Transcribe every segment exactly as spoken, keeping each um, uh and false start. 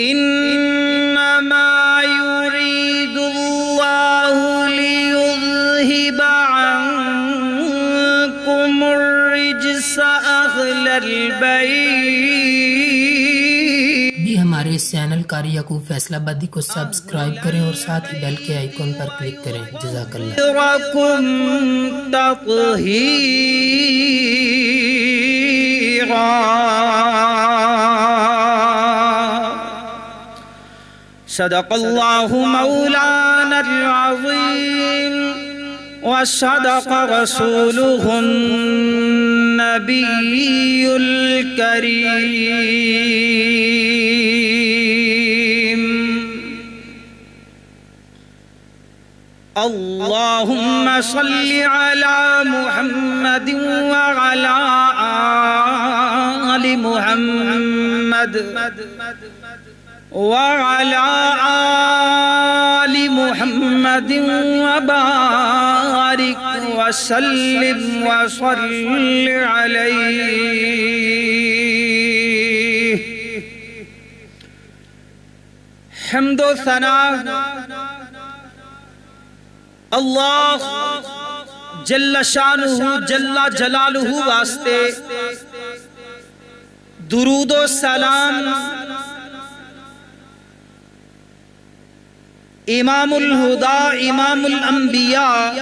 إنما يريد الله ليذهب عنكم الرجس أهل البيت. بھی ہمارے اس چینل قاری یعقوب فیصل آبادی کو سبسکرائب کریں اور ساتھ ہی بیل کے آئیکن پر کلک کریں. جزاک اللہ. صدق اللہ مولانا العظیم وصدق رسولہ النبی الکریم. اللہم صل علی محمد وعلی آل محمد وعلى آل محمد وبارك وسلم وصل عليه. حمد و ثنا اللہ جل شانہ جل جلالہ واسطے، درود و سلام امام الہدا امام الانبیاء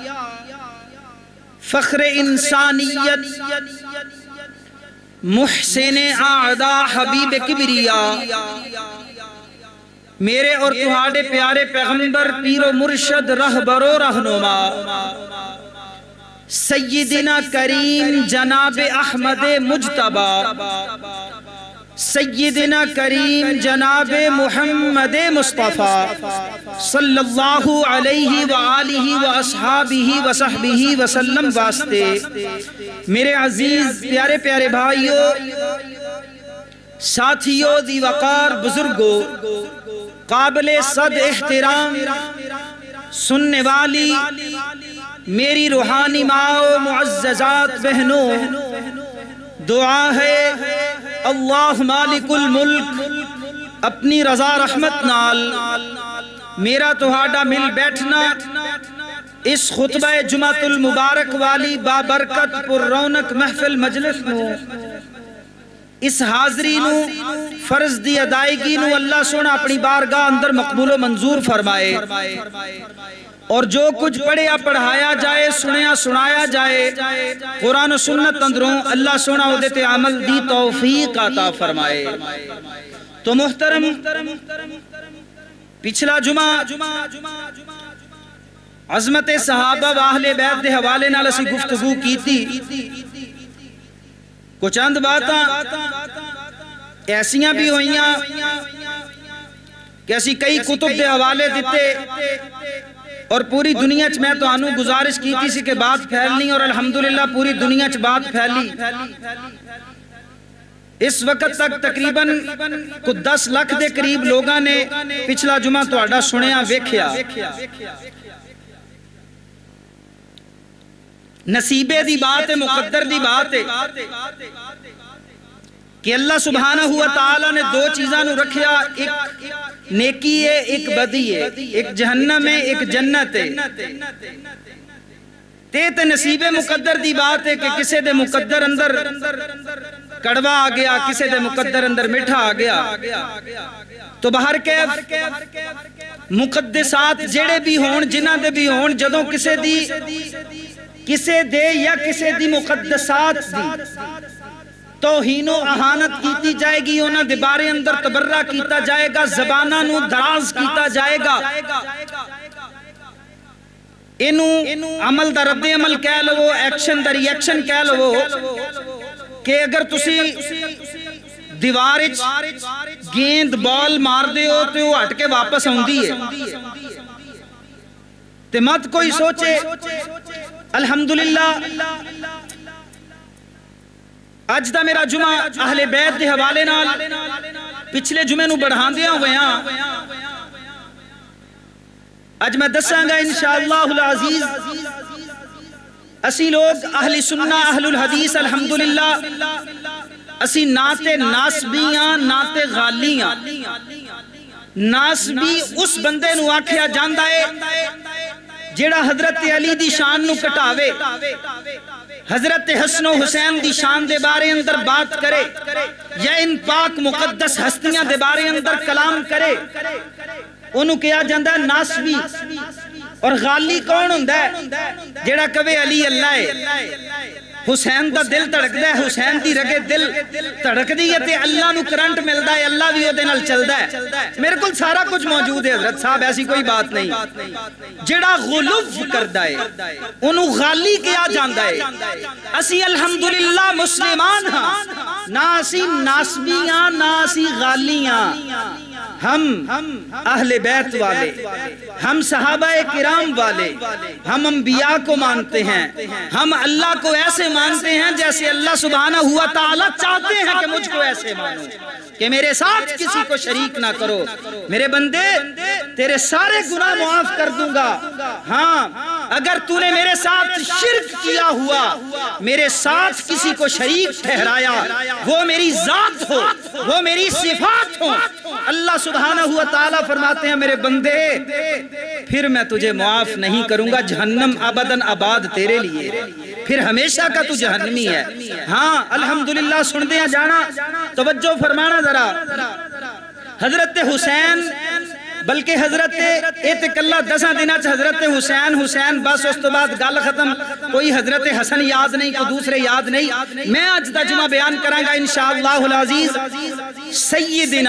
فخر انسانیت محسن اعداء حبیب کبریا، میرے اور تہاڈے پیارے پیغمبر پیر و مرشد رہبر و رہنما سیدنا کریم جناب احمد مجتبی، سیدنا کریم جناب محمد مصطفیٰ صلی اللہ علیہ وآلہ وآصحابہ وصحبہ وسلم واسطے، میرے عزیز پیارے پیارے بھائیوں، ساتھیوں، دی وقار بزرگوں، قابل صد احترام سننے والی میری روحانی ماں معززات بہنوں، دعا ہے اللہ مالک الملک اپنی رضا رحمت نال میرا تہاڈا مل بیٹھنا اس خطبہ جمعۃ المبارک والی بابرکت پر رونق محفل مجلس نو، اس حاضری نو فرض دی ادائیگی نو اللہ سونا اپنی بارگاہ اندر مقبول و منظور فرمائے، اور جو کچھ پڑھیا پڑھایا جائے، سنیا سنایا جائے، قرآن و سنت اندروں اللہ سونا عہدت عمل دی توفیق عطا فرمائے. تو محترم، پچھلا جمعہ عظمت صحابہ و اہل بیت دے حوالے نال اسی گفتگو کی تھی. کچھ چند باتاں ایسیاں بھی ہوئیاں کہ اسی کئی کتب دے حوالے دیتے، اور پوری دنیا چ میں تو آنو گزارش کی تھی سی کہ بات پھیلنی، اور الحمدللہ پوری دنیا چ بات پھیلی. اس وقت تک تقریباً کو دس لاکھ دے قریب لوگاں نے پچھلا جمعہ تو آڈا سنیا ویکھیا. نصیبے دی بات ہے، مقدر دی بات ہے کہ اللہ سبحانہ ہوا تعالیٰ نے دو چیزاں نو رکھیا، ایک نیکی ہے، ایک بدی ہے، ایک جہنم ہے، ایک جنت ہے. تے نصیب مقدر دی بات ہے کہ کسے دے مقدر اندر کڑوا آ گیا، کسے دے مقدر اندر میٹھا آ گیا. تو بہر کیف مقدسات جڑے بھی ہون، جنہ دے بھی ہون، جدوں کسے دی کسے دے یا کسے دی مقدسات دی توہین و اہانت کیتی جائے گی، انہاں دے بارے اندر تبرہ کیتا جائے گا، زبانہ نو دراز کیتا جائے گا. انہوں عمل دا رد عمل کہہ لو، ایکشن دا ری ایکشن کہہ لو، کہ اگر تسی دیوارچ گیند بال مار دے ہو تو وہ ہٹ کے واپس ہوندی ہے. تے مت کوئی سوچے، الحمدللہ اج دا میرا جمعہ اہل بیت دے حوالے نال پچھلے جمعے نو بڑھان دیا ہوئے ہیں. اج میں دساں گا انشاءاللہ العزیز، اسی لوگ اہل سنہ اہل الحدیث الحمدللہ اسی ناتے ناسبیاں ناتے غالیاں ناسبی اس بندے نو آکھیا جاندا ہے جیڑا حضرت علی دی شان نو کٹاوے، حضرت حسن و حسین دی شان دے بارے اندر بات کرے یا ان پاک مقدس ہستیاں دے بارے اندر کلام کرے، انہوں کیا جاندہ ہے ناسبی۔ اور غالی کون ہوندہ ہے؟ جیڑا کبھی علی اللہ ہے، حسین دا دل تڑک دے، حسین دی رگے دل تڑک دی ہے تے اللہ نو کرنٹ ملدا ہے، اللہ بھی وہ دے نال چلدا ہے۔ میرے کل سارا کچھ موجود ہے حضرت صاحب، ایسی کوئی بات نہیں۔ جڑا غلوف کردہ ہے انہوں غالی کیا جاندہ ہے۔ اسی الحمدللہ مسلمان ہاں، نہ اسی ناسبیاں نہ اسی غالیاں، ہم اہل بیت والے، ہم صحابہ کرام والے، ہم انبیاء کو مانتے ہیں، ہم اللہ کو ایسے مانتے ہیں جیسے اللہ سبحانہ ہوا تعالیٰ چاہتے ہیں کہ مجھ کو ایسے مانو، کہ میرے ساتھ کسی کو شریک نہ کرو، میرے بندے تیرے سارے گناہ معاف کر دوں گا، ہاں اگر تو نے میرے ساتھ شرک کیا ہوا، میرے ساتھ کسی کو شریک ٹھہرایا، وہ میری ذات ہو، وہ میری صفات ہو، اللہ سبحانہ ہوا تعالیٰ فرماتے ہیں میرے بندے پھر میں تجھے معاف نہیں کروں گا، جہنم ابداً آباد تیرے لیے، پھر ہمیشہ کا تو جہنمی ہے۔ ہاں الحمدللہ سن دیا جانا، توجہ فرمانا ذرا، حضرت حسین بلکہ حضرت ایتک اللہ دساں دینا چھ حضرت حسین حسین بس اس تو بعد گل ختم، کوئی حضرت حسن یاد نہیں، کوئی دوسرے یاد نہیں۔ میں آج ترجمہ بیان کروں گا انشاءاللہ العزیز۔ سیدنا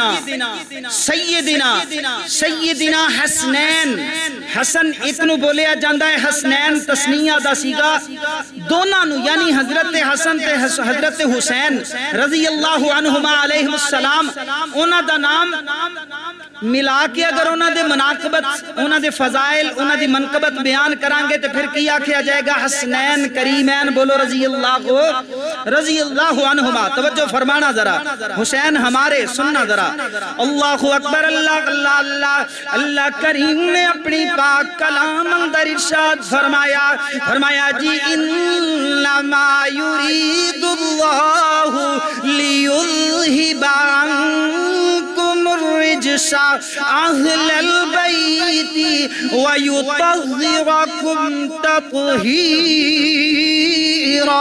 سیدنا سیدنا حسنین، حسن اتنو بولیا جاندہ ہے، حسنین تسنیہ دا سیگا، دونوں نو یعنی حضرت حسن تے حضرت حسین رضی اللہ عنہما علیہ السلام، انہ دا نام ملا کے اگر انہ دے مناقبت، انہ دے فضائل، انہ دی منقبت بیان کرانگے تو پھر کیا کیا جائے گا؟ حسنین کریمین، بولو رضی اللہ کو رضی اللہ عنہما۔ توجہ فرمانا ذرا، حسین ہمارے سننا ذرا، اللہ اکبر، اللہ اللہ اللہ اللہ کریم نے اپنی پاک کلام اندر ارشاد فرمایا، فرمایا جی انما یرید اللہ لیذہب عنکم الرجس اہل البیت ویطہرکم تطہیرا۔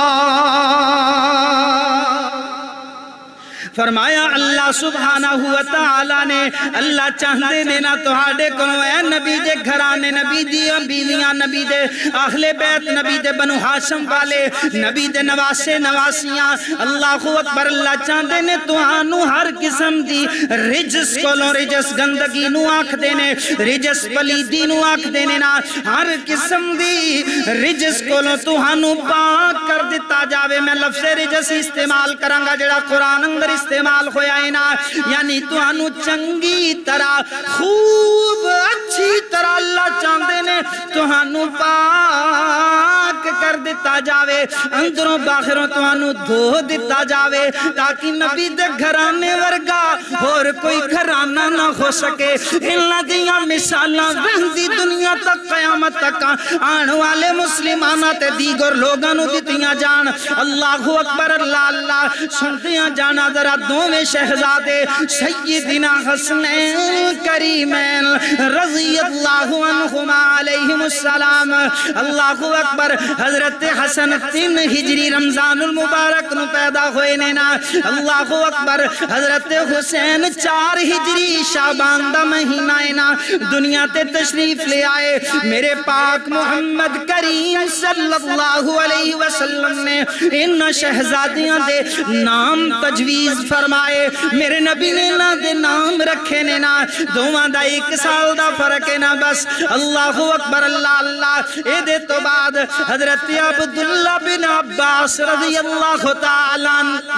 فرمایا اللہ سبحانہ ہوا تعالیٰ نے، اللہ چاہتے نے نہ تہاڈے کنو اے نبی دے گھرانے، نبی دیاں بیویاں، نبی دے اہل بیت، نبی دے بنو ہاشم والے، نبی دے نواسے نواسیاں، اللہ اکبر، اللہ چاہتے نے تہانو ہر قسم دی رجس کولو، رجس گندگی نو آکھ دینے، رجس پلیدی نو آکھ دینے نا، ہر قسم دی رجس کولو تہانو پاک کر دیتا جاوے۔ میں لفظ رجس استعمال کرانگا جڑا قرآن اندر استعمال ہویا ہے نا، یعنی توانو چنگی طرح خوب اچھی طرح اللہ چاندے نے توانو پاک کر دیتا جاوے، اندروں باخروں توانو دھو دیتا جاوے، تاکہ نبی دے گھرانے ورگا اور کوئی گھرانہ نہ ہو سکے۔ اللہ دیاں مثالاں رہندی دنیا تک قیامت تک آن والے مسلمانہ تے دیگر لوگانو دیتیاں جان۔ اللہ اکبر، اللہ اللہ سنتیاں جانا ذرا دو میں شہزادے سیدنا حسنین کریمین رضی اللہ عنہما علیہم السلام، اللہ اکبر، حضرت حسن تین ہجری رمضان المبارک نو پیدا ہوئے نینا، اللہ اکبر، حضرت حسین چار ہجری شعبان دا مہینہ اینا دنیا تے تشریف لے آئے۔ میرے پاک محمد کریم صلی اللہ علیہ وسلم نے ان شہزادیاں دے نام تجویز فرمائے، میرے نبی نے نہ دے نام رکھے نے نا، دوہاں دا ایک سال دا فرق ہے نا بس۔ اللہ اکبر، اللہ اللہ۔ اے دے تو بعد حضرت عبداللہ بن عباس رضی اللہ تعالیٰ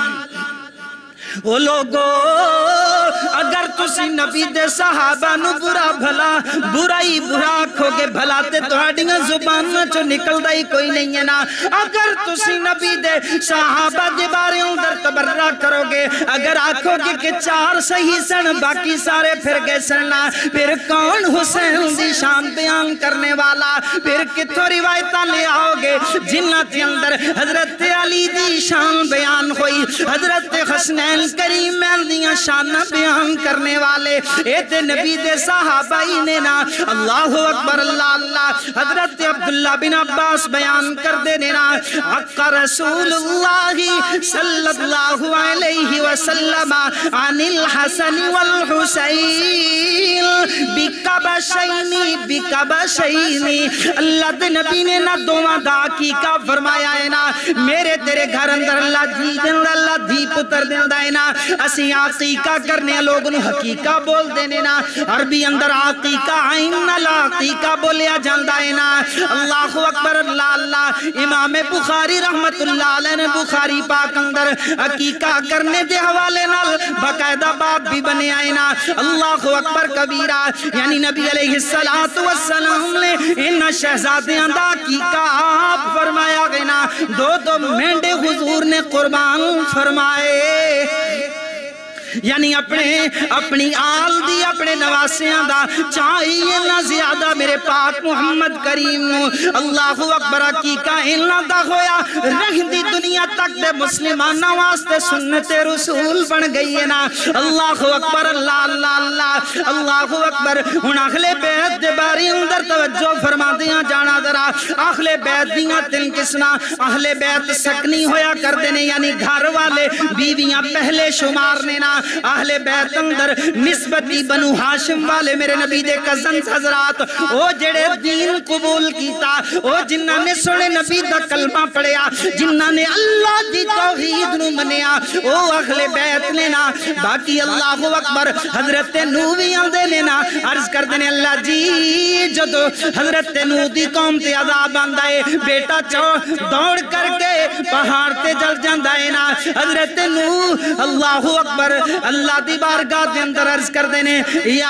وہ لوگو اگر تسی نبی دے صحابہ نو برا بھلا برائی برا کھوگے بھلا تے توڑیاں زبانہ چو نکل دائی کوئی نہیں ہے نا، اگر تسی نبی دے صحابہ دے بارے اندر تبرہ کرو گے، اگر آکھو گے کہ چار صحیح سن باقی سارے پھر گئے سننا، پھر کون حسین دی شان بیان کرنے والا، پھر کتھو روایتہ لے آؤ گے جنہ تے اندر حضرت علی دی شان بیان ہوئی، حضرت حسنین کریم دیاں شانہ بیان کرنے کرنے والے اے تے نبی دے صحابہ ہی نے نا اللہ اکبر اللہ اللہ حضرت عبداللہ بن عباس بیان کر دے نا حق رسول اللہ صلی اللہ علیہ وسلم عن الحسن والحسین بکبشینی بکبشینی اللہ دے نبی نے نا دوما دا عقیقہ فرمایا ہے نا میرے تیرے گھر اندر اللہ جی دن اللہ دھی پتر دن دائے نا اسی عقیقہ کرنے لوگوں نے حقیقہ بول دینے نا عربی اندر عقیقہ آئین اللہ عقیقہ بولیا جاندائے نا اللہ اکبر اللہ اللہ امام بخاری رحمت اللہ علیہ نے بخاری پاک اندر عقیقہ کرنے دے حوالے نال باقاعدہ باب بھی بنے آئے نا اللہ اکبر کبیرہ یعنی نبی علیہ السلام نے ان شہزادیاں دا عقیقہ آپ فرمایا گئے نا دو دو مینڈے حضور نے قربان فرمائے یعنی اپنے اپنی آل دی اپنے نواسیاں دا چاہیے نہ زیادہ میرے پاک محمد کریم نو اللہ اکبر عقیقہ انہاں دا ہویا رہ دی دنیا تک دے مسلمانہ واسطے سنت رسول بن گئی ہے نا اللہ اکبر اللہ اللہ اللہ اللہ اکبر ہن اہل بیت دے بارے اندر توجہ فرما دیاں جانا ذرا اہل بیت دیاں تن کسنا اہل بیت سکنی ہویا کر دینے یعنی گھر والے بیویاں پہلے شمار نے نا اہل بیت اندر نسبتی بنو ہاشم والے میرے نبی دے کزنز حضرات او جڑے دین قبول کیتا او جنہ نے سنے نبی دا کلمہ پڑھیا جنہ نے اللہ دی توحید نو منیا او اہل بیت لینا باقی اللہ اکبر حضرت نو بھی آندے لینا عرض کر دینے اللہ جی جدو حضرت نو دی قوم تے عذاب آندائے بیٹا چو دوڑ کر کے پہاڑ تے جل جاندائے نا حضرت نو اللہ اکبر اللہ دی بارگاہ دے اندر عرض کر دینے یا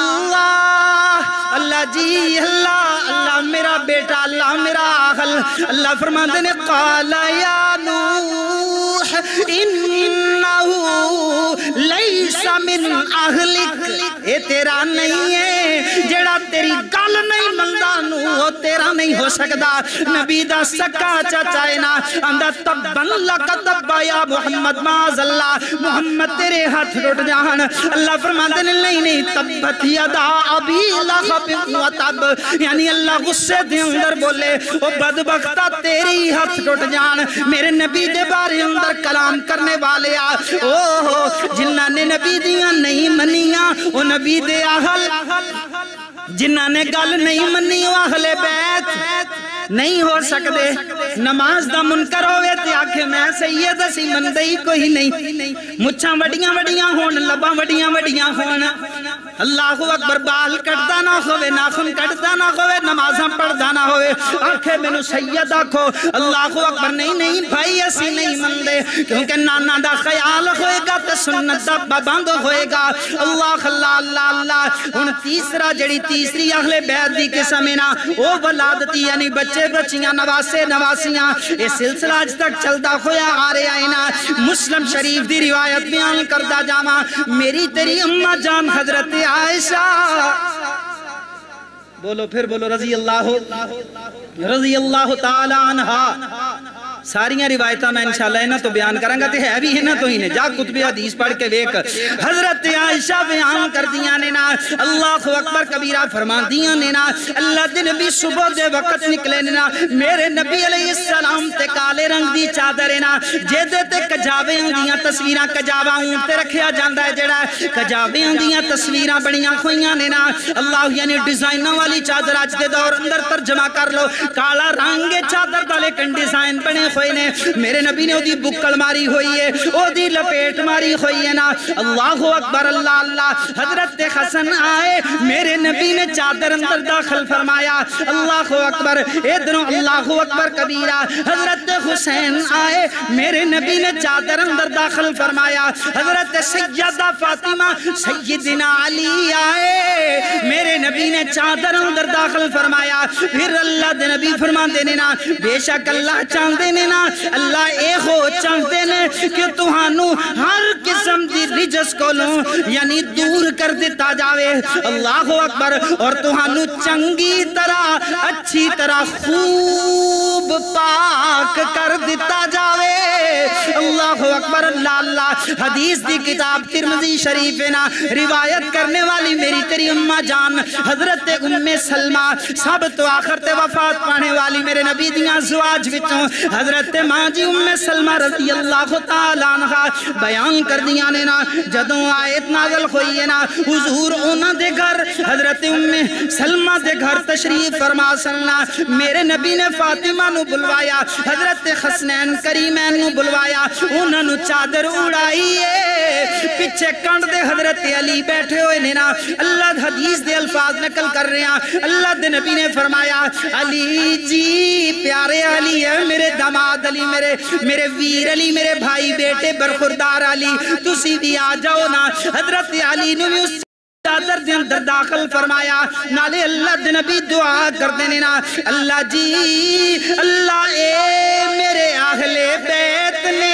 اللہ اللہ جی اللہ اللہ میرا بیٹا اللہ میرا آخل اللہ فرما دینے قال یا نوح انہو لیس من اہلک اے تیرا نہیں ہے جڑا تیری گل نہیں مندانو وہ تیرا نہیں ہو سکدا نبی دا سکا چاچائنا اندہ تبن لکا تبا یا محمد معاذ اللہ محمد تیرے ہاتھ رٹ جان اللہ فرماتے ہیں نہیں نہیں تبت یدا ابی لغب و تب یعنی اللہ غصے دے اندر بولے او بدبختہ تیری ہاتھ رٹ جان میرے نبی دے بارے اندر کلام کرنے والے آ اوہ جنہ نے نبی دیاں نہیں منیاں او نبی دے اہل جنہ نے گل نہیں منی او اہل بیت نہیں ہو سکتے نماز دا منکر ہوئے تے آکھے میں سید اسی مندئی کوئی نہیں مچھاں وڈیاں وڈیاں ہون لباں وڈیاں وڈیاں ہون اللہ اکبر بال کٹدا نہ ہوئے ناخن کٹدا نہ ہوئے نمازاں پڑھدا نہ ہوئے آنکھیں مینوں سید آکھو اللہ اکبر نہیں نہیں بھائی اسی نہیں مندے کیونکہ نانا دا خیال ہوئے گا تے سنت دا پابند ہوئے گا اللہ اللہ اللہ اللہ ہن تیسرا جڑی تیسری اہل بیت دی قسم ہے نا او ولادتی یعنی بچے بچیاں نواسے نواسیاں یہ سلسلہ آج تک چلتا ہویا آ رہے آئے نا مسلم شریف دی روایت بیان کردہ جاما میری تیری اماں جان حضرت عائشہ بولو پھر بولو رضی اللہ رضی اللہ تعالی عنہ ساریاں روایتہ میں انشاءاللہ ہے نا تو بیان کریں گا تے ہے بھی ہے نا تو ہی نے جا کتب حدیث پڑھ کے ویک حضرت عائشہ بیان کر دیاں نے نا اللہ اکبر کبیرہ فرمان دیاں نے نا اللہ دے نبی صبح دے وقت نکلے نے نا میرے نبی علیہ السلام تے کالے رنگ دی چادر نا جیدے تے کجاوے دیاں تصویراں کجاوہ اون تے رکھیا جاندہ ہے جڑا کجاوے دیاں تصویراں بڑیاں خویاں نے نا اللہ یعنی ڈیزائنہ والی چادر آج دے دور اندر ترجمہ کر لو کالا رنگ چادر دا لیکن ڈیزائن بنے ہوئے نے میرے نبی نے او دی بکل ماری ہوئی ہے او دی لپیٹ ماری ہوئی ہے نا اللہ اکبر اللہ اللہ حضرت حسن آئے میرے نبی نے چادر اندر داخل فرمایا اللہ اکبر ادھروں اللہ اکبر کبیرہ حضرت حسین آئے میرے نبی نے چادر اندر داخل فرمایا حضرت سیدہ فاطمہ سیدنا علی آئے میرے نبی نے چادر اندر داخل فرمایا پھر اللہ دے نبی فرمان دینے نا بے شک اللہ چاندے نے نا اللہ اے ہو چاہتے نے کہ تہانو ہر قسم دی رجس کو لوں یعنی دور کر دیتا جاوے اللہ اکبر اور تہانو چنگی طرح اچھی طرح خوب پاک کر دیتا جاوے۔ اللہ اکبر اللہ اللہ۔ حدیث دی کتاب ترمذی شریف نا روایت کرنے والی میری تیری اماں جان حضرت ام سلمہ، سب تو آخر تے وفات پانے والی میرے نبی دیاں زواج وچوں حضرت ماں جی ام سلمہ رضی اللہ تعالیٰ عنہ بیان کر دیاں نے نا جدوں آیت نازل ہوئی ہے نا حضور اونا دے گھر حضرت ام سلمہ دے گھر تشریف فرما سننا، میرے نبی نے فاطمہ نو بلوایا، حضرت حسنین کریمین نو بلوایا، انہوں نے چادر اڑائیے، پچھے کنڈ دے حضرت علی بیٹھے ہوئے نے نا اللہ حدیث دے الفاظ نقل کر رہے ہیں۔ اللہ دے نبی نے فرمایا علی جی پیارے علی ہے میرے داماد علی، میرے میرے ویر علی، میرے بھائی بیٹے برخوردار علی، تسی بھی آ جاؤ نا۔ حضرت علی نے بھی اس چادر دے اندر داخل فرمایا، نالے اللہ دے نبی دعا کر دینے نا اللہ جی اللہ اے میرے اہل بیت نے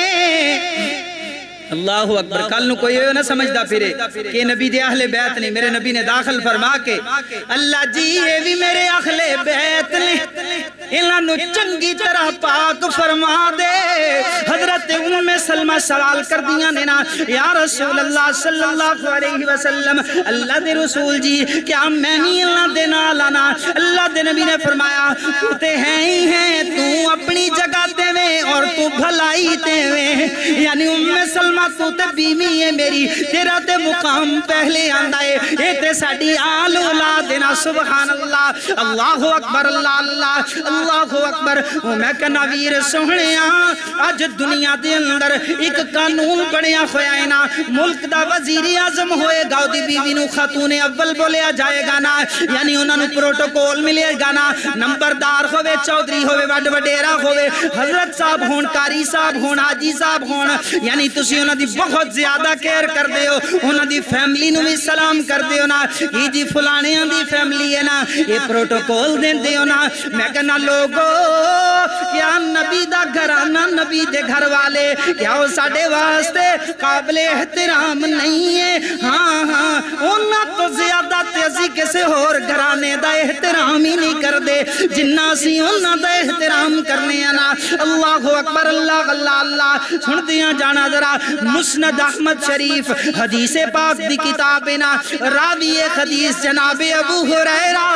اللہ اکبر۔ کل نو کوئی یہ نہ سمجھدا پھرے کہ نبی دے اہل بیت نہیں، میرے نبی نے داخل فرما کے اللہ جی یہ بھی میرے اہل بیت نے، انہاں نو چنگی طرح پاک فرما دے۔ حضرت ام سلمہ سوال کر دیاں نے نا یا رسول اللہ صلی اللہ علیہ وسلم، اللہ دے رسول جی کیا میں نہیں اللہ دے نال آنا؟ اللہ دے نبی نے فرمایا تو تے ہیں ہی ہیں، تو اپنی جگہ تے میں اور تو بھلائی تے میں، یعنی ام سلمہ تو تے بیوی ہے میری، تیرا تے مقام پہلے آندہ ہے، اے تے ساڑی آل اولادنا سبحان اللہ۔ اللہ اکبر اللہ اللہ اللہ اکبر۔ میں کہنا ویر سوہنیاں آج دنیا دے اندر ایک قانون بڑھیا ہویا ہے نا، ملک دا وزیر اعظم ہوئے گا دی بیوی نو خاتون اول بولیا جائے گا نا، یعنی انہاں نو پروٹوکول ملے گا نا، نمبردار ہوئے چودری ہوئے وڈ وڈیرا ہوئے حضرت صاحب ہون کاری صاحب ہون حاجی صاحب ہون، یعنی تسی انہاں دی بہت زیادہ کیئر کر دے ہو، انہاں دی فیملی نو بھی سلام کر دے ہو نا، یہ جی فلانیاں دی فیملی ہے نا، یہ پروٹوکول دیں دے ہو نا۔ میں کہنا لوگو کیا نبی دا گھرانہ نبی دے گھر والے کیا وہ ساڑے واسطے قابل احترام نہیں ہے؟ ہاں ہاں انہاں تو زیادہ تیزی کسے اور گھرانے دا احترام ہی نہیں کر دے جنہ سی انہاں دا احترام کرنے آنا۔ اللہ اکبر اللہ اللہ اللہ۔ سن دیاں جانا ذرا مسند احمد شریف حدیث پاک دی کتابنا، راوی حدیث جناب ابو ہریرہ،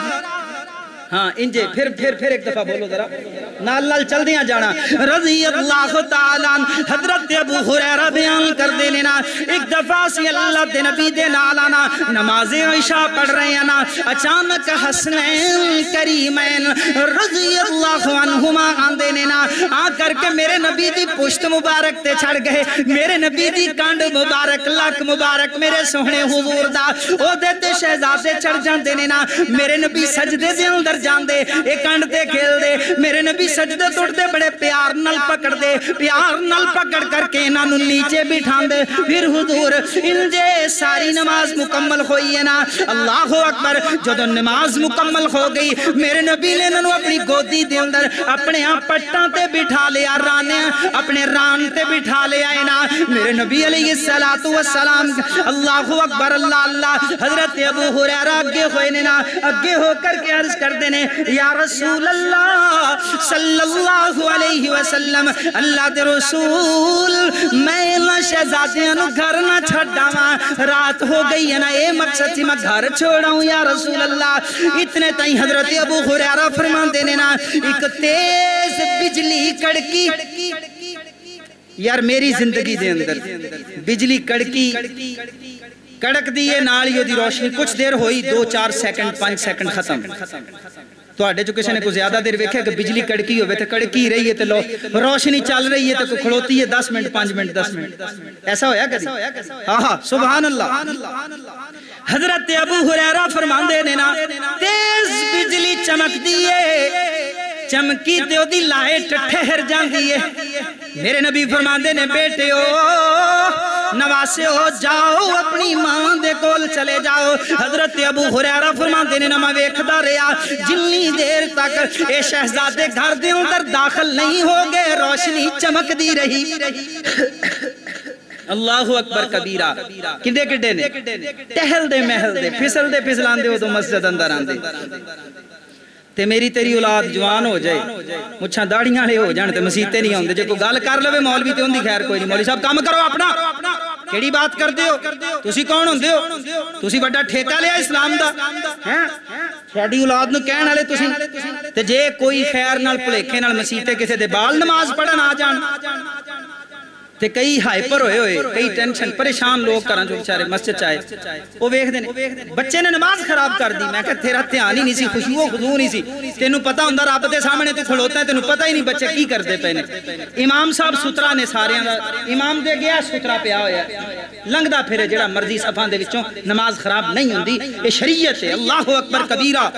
ہاں انجے پھر پھر پھر ایک دفعہ بولو ذرا نال نال چل دیاں جانا، رضی اللہ تعالیٰ حضرت ابو ہریرہ بیان کر دینے نا ایک دفعہ سی اللہ دے نبی دے نالانا نماز عشاء پڑھ رہے ہیں نا، اچانک حسنین کریمین رضی اللہ عنہما آن دینے نا آ کر کے میرے نبی دی پشت مبارک تے چھڑ گئے، میرے نبی دی کانڈ مبارک لک مبارک میرے سوہنے حضور دا او دیتے شہزادے چڑھ جان دینے نا، میرے نبی سجدے دے اندر جان دے ایک کانڈ دے کھیل دے، میرے نبی سجدے توڑ دے بڑے پیار نل پکڑ دے، پیار نل پکڑ کر کے انہاں نو نیچے بٹھان دے، پھر حضور انجے ساری نماز مکمل ہوئی ہے نا۔ اللہ اکبر۔ جدو نماز مکمل ہو گئی میرے نبی نے انہوں اپنی گودی دے اندر اپنے آپ پٹاں تے بٹھا لیا، رانے اپنے ران تے بٹھا لیا ہے نا، میرے نبی علیہ السلام اللہ اکبر اللہ اللہ۔ حضرت ابو ہریرہ اگے ہوئے نے نا، اگے ہو کر کے عرض کر دینے یا رسول اللہ صلی اللہ علیہ وسلم، اللہ دے رسول میں اللہ شہزادیاں نو گھر نہ چھڑا ماں، رات ہو گئی ہے نا، اے مقصد تھی میں گھر چھوڑا ہوں یا رسول اللہ۔ اتنے تائیں حضرت ابو ہریرہ فرمان دینے نا ایک تیز بجلی کڑکی، یار میری زندگی دے اندر بجلی کڑکی کڑک دیئے نالیوں دی روشنی کچھ دیر ہوئی، دو چار سیکنڈ پانچ سیکنڈ ختم۔ تو آڈے جو کسی نے کو زیادہ دیر ویکھے کہ بجلی کڑکی ہوئے تھے، کڑکی رہی ہے تو روشنی چل رہی ہے تو کھڑوتی ہے دس منٹ پانچ منٹ دس منٹ، ایسا ہویا کدی؟ ہاں سبحان اللہ۔ حضرت ابو ہریرہ فرمان دے نا تیز بجلی چمک دیئے، چمکی دیو دی لائٹ ٹھہر جان دیئے، میرے نبی فرمان دے نے بیٹے ہو نواسے ہو جاؤ اپنی ماں دے کول چلے جاؤ۔ حضرت ابو ہریرہ فرمان دے نے نمہ ویکھدا رہیا جنی دیر تک اے شہزادے گھر دے اندر داخل نہیں ہو گئے روشنی چمک دی رہی۔ اللہ اکبر کبیرہ۔ کڈے کڈے نے ٹہل دے محل دے پھسل دے پھسلان دے ہو تو مسجد اندر آن دے۔ تے میری تیری اولاد جوان ہو جائے مچھاں داڑیاں لے ہو جان تے مسیتے نہیں ہوندے جے کوئی گل کر لوے مولوی تے ہوندی خیر کوئی نہیں مولوی صاحب کام کرو اپنا کیڑی بات کردے ہو تسی کون ہوندے ہو تسی بڑا ٹھیکہ لیا اسلام دا ہیں ساڈی اولاد نو کہن والے تسی تے جے کوئی خیر نال بھلیکھے نال مسیتے کسے دے بال نماز پڑھن آ جان تے کئی ہائپر ہوئے ہوئے کئی ٹینشن پریشان لوگ کرن جو بیچارے مسجد چاہے وہ ویکھ دے نے بچے نے نماز خراب کر دی میں کہ تیرا دھیان ہی نہیں سی خشوع و خضوع نہیں سی تینوں پتہ ہوندا رب دے سامنے تو کھلوتا ہے تینوں پتہ ہی نہیں بچے کی کردے پے نے امام صاحب سترا نے سارے دا امام دے گیا سترا پیا ہویا لنگدا پھرے جڑا مرضی صفاں دے وچوں نماز خراب نہیں ہوندی اے شریعت ہے اللہ اکبر کبیرہ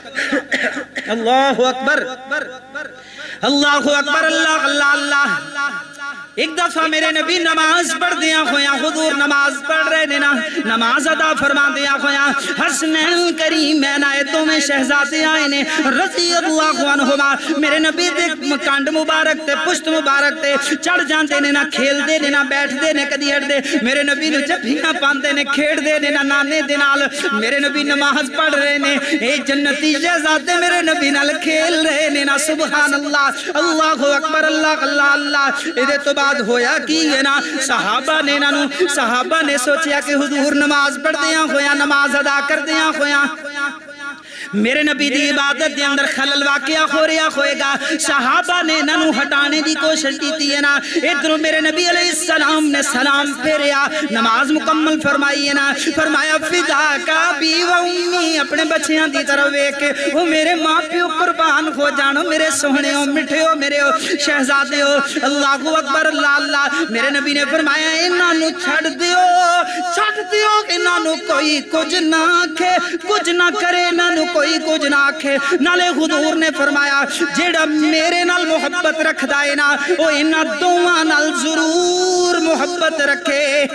اللہ اکبر اللہ اکبر اللہ اللہ اللہ ایک دفعہ میرے نبی نماز پڑھ دیا خویا حضور نماز پڑھ رہے دینا نماز ادا فرما دیا خویا حسنین کریم میں نائے دو میں شہزادے آئے نے رضی اللہ عنہما میرے نبی دے کانڈ مبارک تے پشت مبارک تے چڑھ جان دے نا کھیل دے نا بیٹھ دے نا کدی ہٹ دے میرے نبی نے جبھیاں پاندے نے کھیڑ دے نا نانے دے نال میرے نبی نماز پڑھ رہے نے اے جنتی شہزادے میرے نبی نال کھیل رہے نا سبحان اللہ اللہ اکبر اللہ اللہ اللہ اے تو بعد ہویا کی ہے نا صحابہ نے نا صحابہ نے سوچیا کہ حضور نماز پڑھ دیاں ہویا نماز ادا کر دیاں ہویا میرے نبی دی عبادت دے اندر خلل واقعہ ہو رہا ہوئے گا صحابہ نے ننو ہٹانے دی کوشش کی تھی ہے نا ادھروں میرے نبی علیہ السلام نے سلام پھیریا نماز مکمل فرمائی ہے نا فرمایا فدا کا بی و امی اپنے بچیاں دی طرف ویک کے وہ میرے ماں پیو قربان ہو جانو میرے سوہنے ہو مٹھے ہو میرے ہو شہزادے ہو اللہ اکبر اللہ اللہ میرے نبی نے فرمایا انہوں چھڑ دیو چھڑ دیو انہوں کوئی کچھ نہ کھے کچھ نہ کرے انہوں کوئی کچھ نہ آکھے نالے حضور نے فرمایا جیڑا میرے نال محبت رکھ دائے نا وہ انہا دوہاں نال ضرور محبت رکھے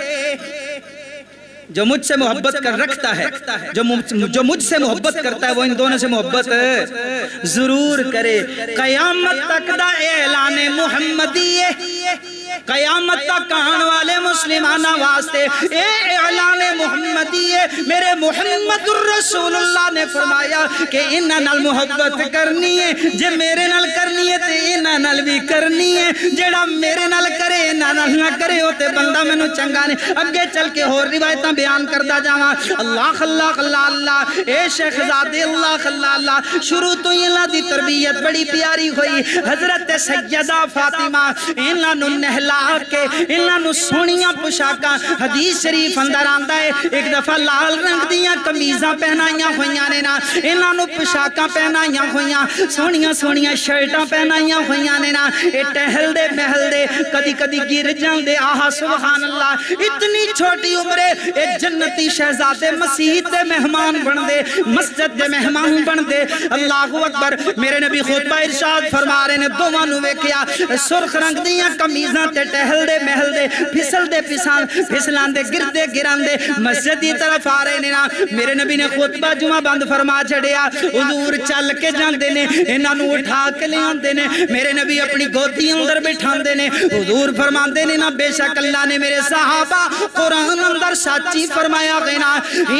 جو مجھ سے محبت کر رکھتا ہے جو مجھ سے محبت کرتا ہے وہ ان دونوں سے محبت ضرور کرے قیامت تک دا اعلان محمدی قیامت تک آن والے مسلمانہ واسطے اے اعلان محمدی میرے محمد الرسول اللہ نے فرمایا کہ انہا نال محبت کرنی ہے جے میرے نال کرنی ہے تے انہا نال بھی کرنی ہے جیڑا میرے نال کرے انہا نال نہ کرے ہوتے بندہ میں نو چنگا نے اگے چل کے ہور روایتاں بیان کردہ جاواں اللہ اللہ اللہ اللہ اے شہزادے اللہ اللہ اللہ شروع تو اللہ دی تربیت بڑی پیاری ہوئی حضرت سیدہ فاطمہ انہا نو نہلا کے انہا نو سونیاں پشاکاں حدیث شریف اندر آندہ ہے ایک دفعہ لال رنگ دیاں کمیزاں پہنائیاں ہوئیاں نے نا انہا نو پشاکاں پہنائیاں ہوئیاں سونیاں سونیاں شرٹاں پہنائیاں ہوئیاں نے نا اے ٹہل دے محل دے کدی کدی گر جان دے آہا سبحان اللہ اتنی چھوٹی عمرے اے جنتی شہزادے مسیح دے مہمان بن دے مسجد دے مہمان بن دے اللہ اکبر میرے نبی خطبہ ارشاد فرما رہے نے دوواں نو ویکھیا سرخ رنگ دیاں کمیزاں تے ٹہل دے محل دے پھسل دے پسان پھسلان دے گر دے گران دے مسجد دی طرف آ رہے نے نا میرے نبی نے خطبہ جمعہ بند فرما چھڑیا حضور چل کے جان دے نے انہاں نو اٹھا کے لے آن دے نے میرے نبی اپنی گودی اندر بٹھان دے نے حضور فرمان دے نے نا بے شک اللہ نے میرے صحابہ قرآن اندر سچی فرمایا گینا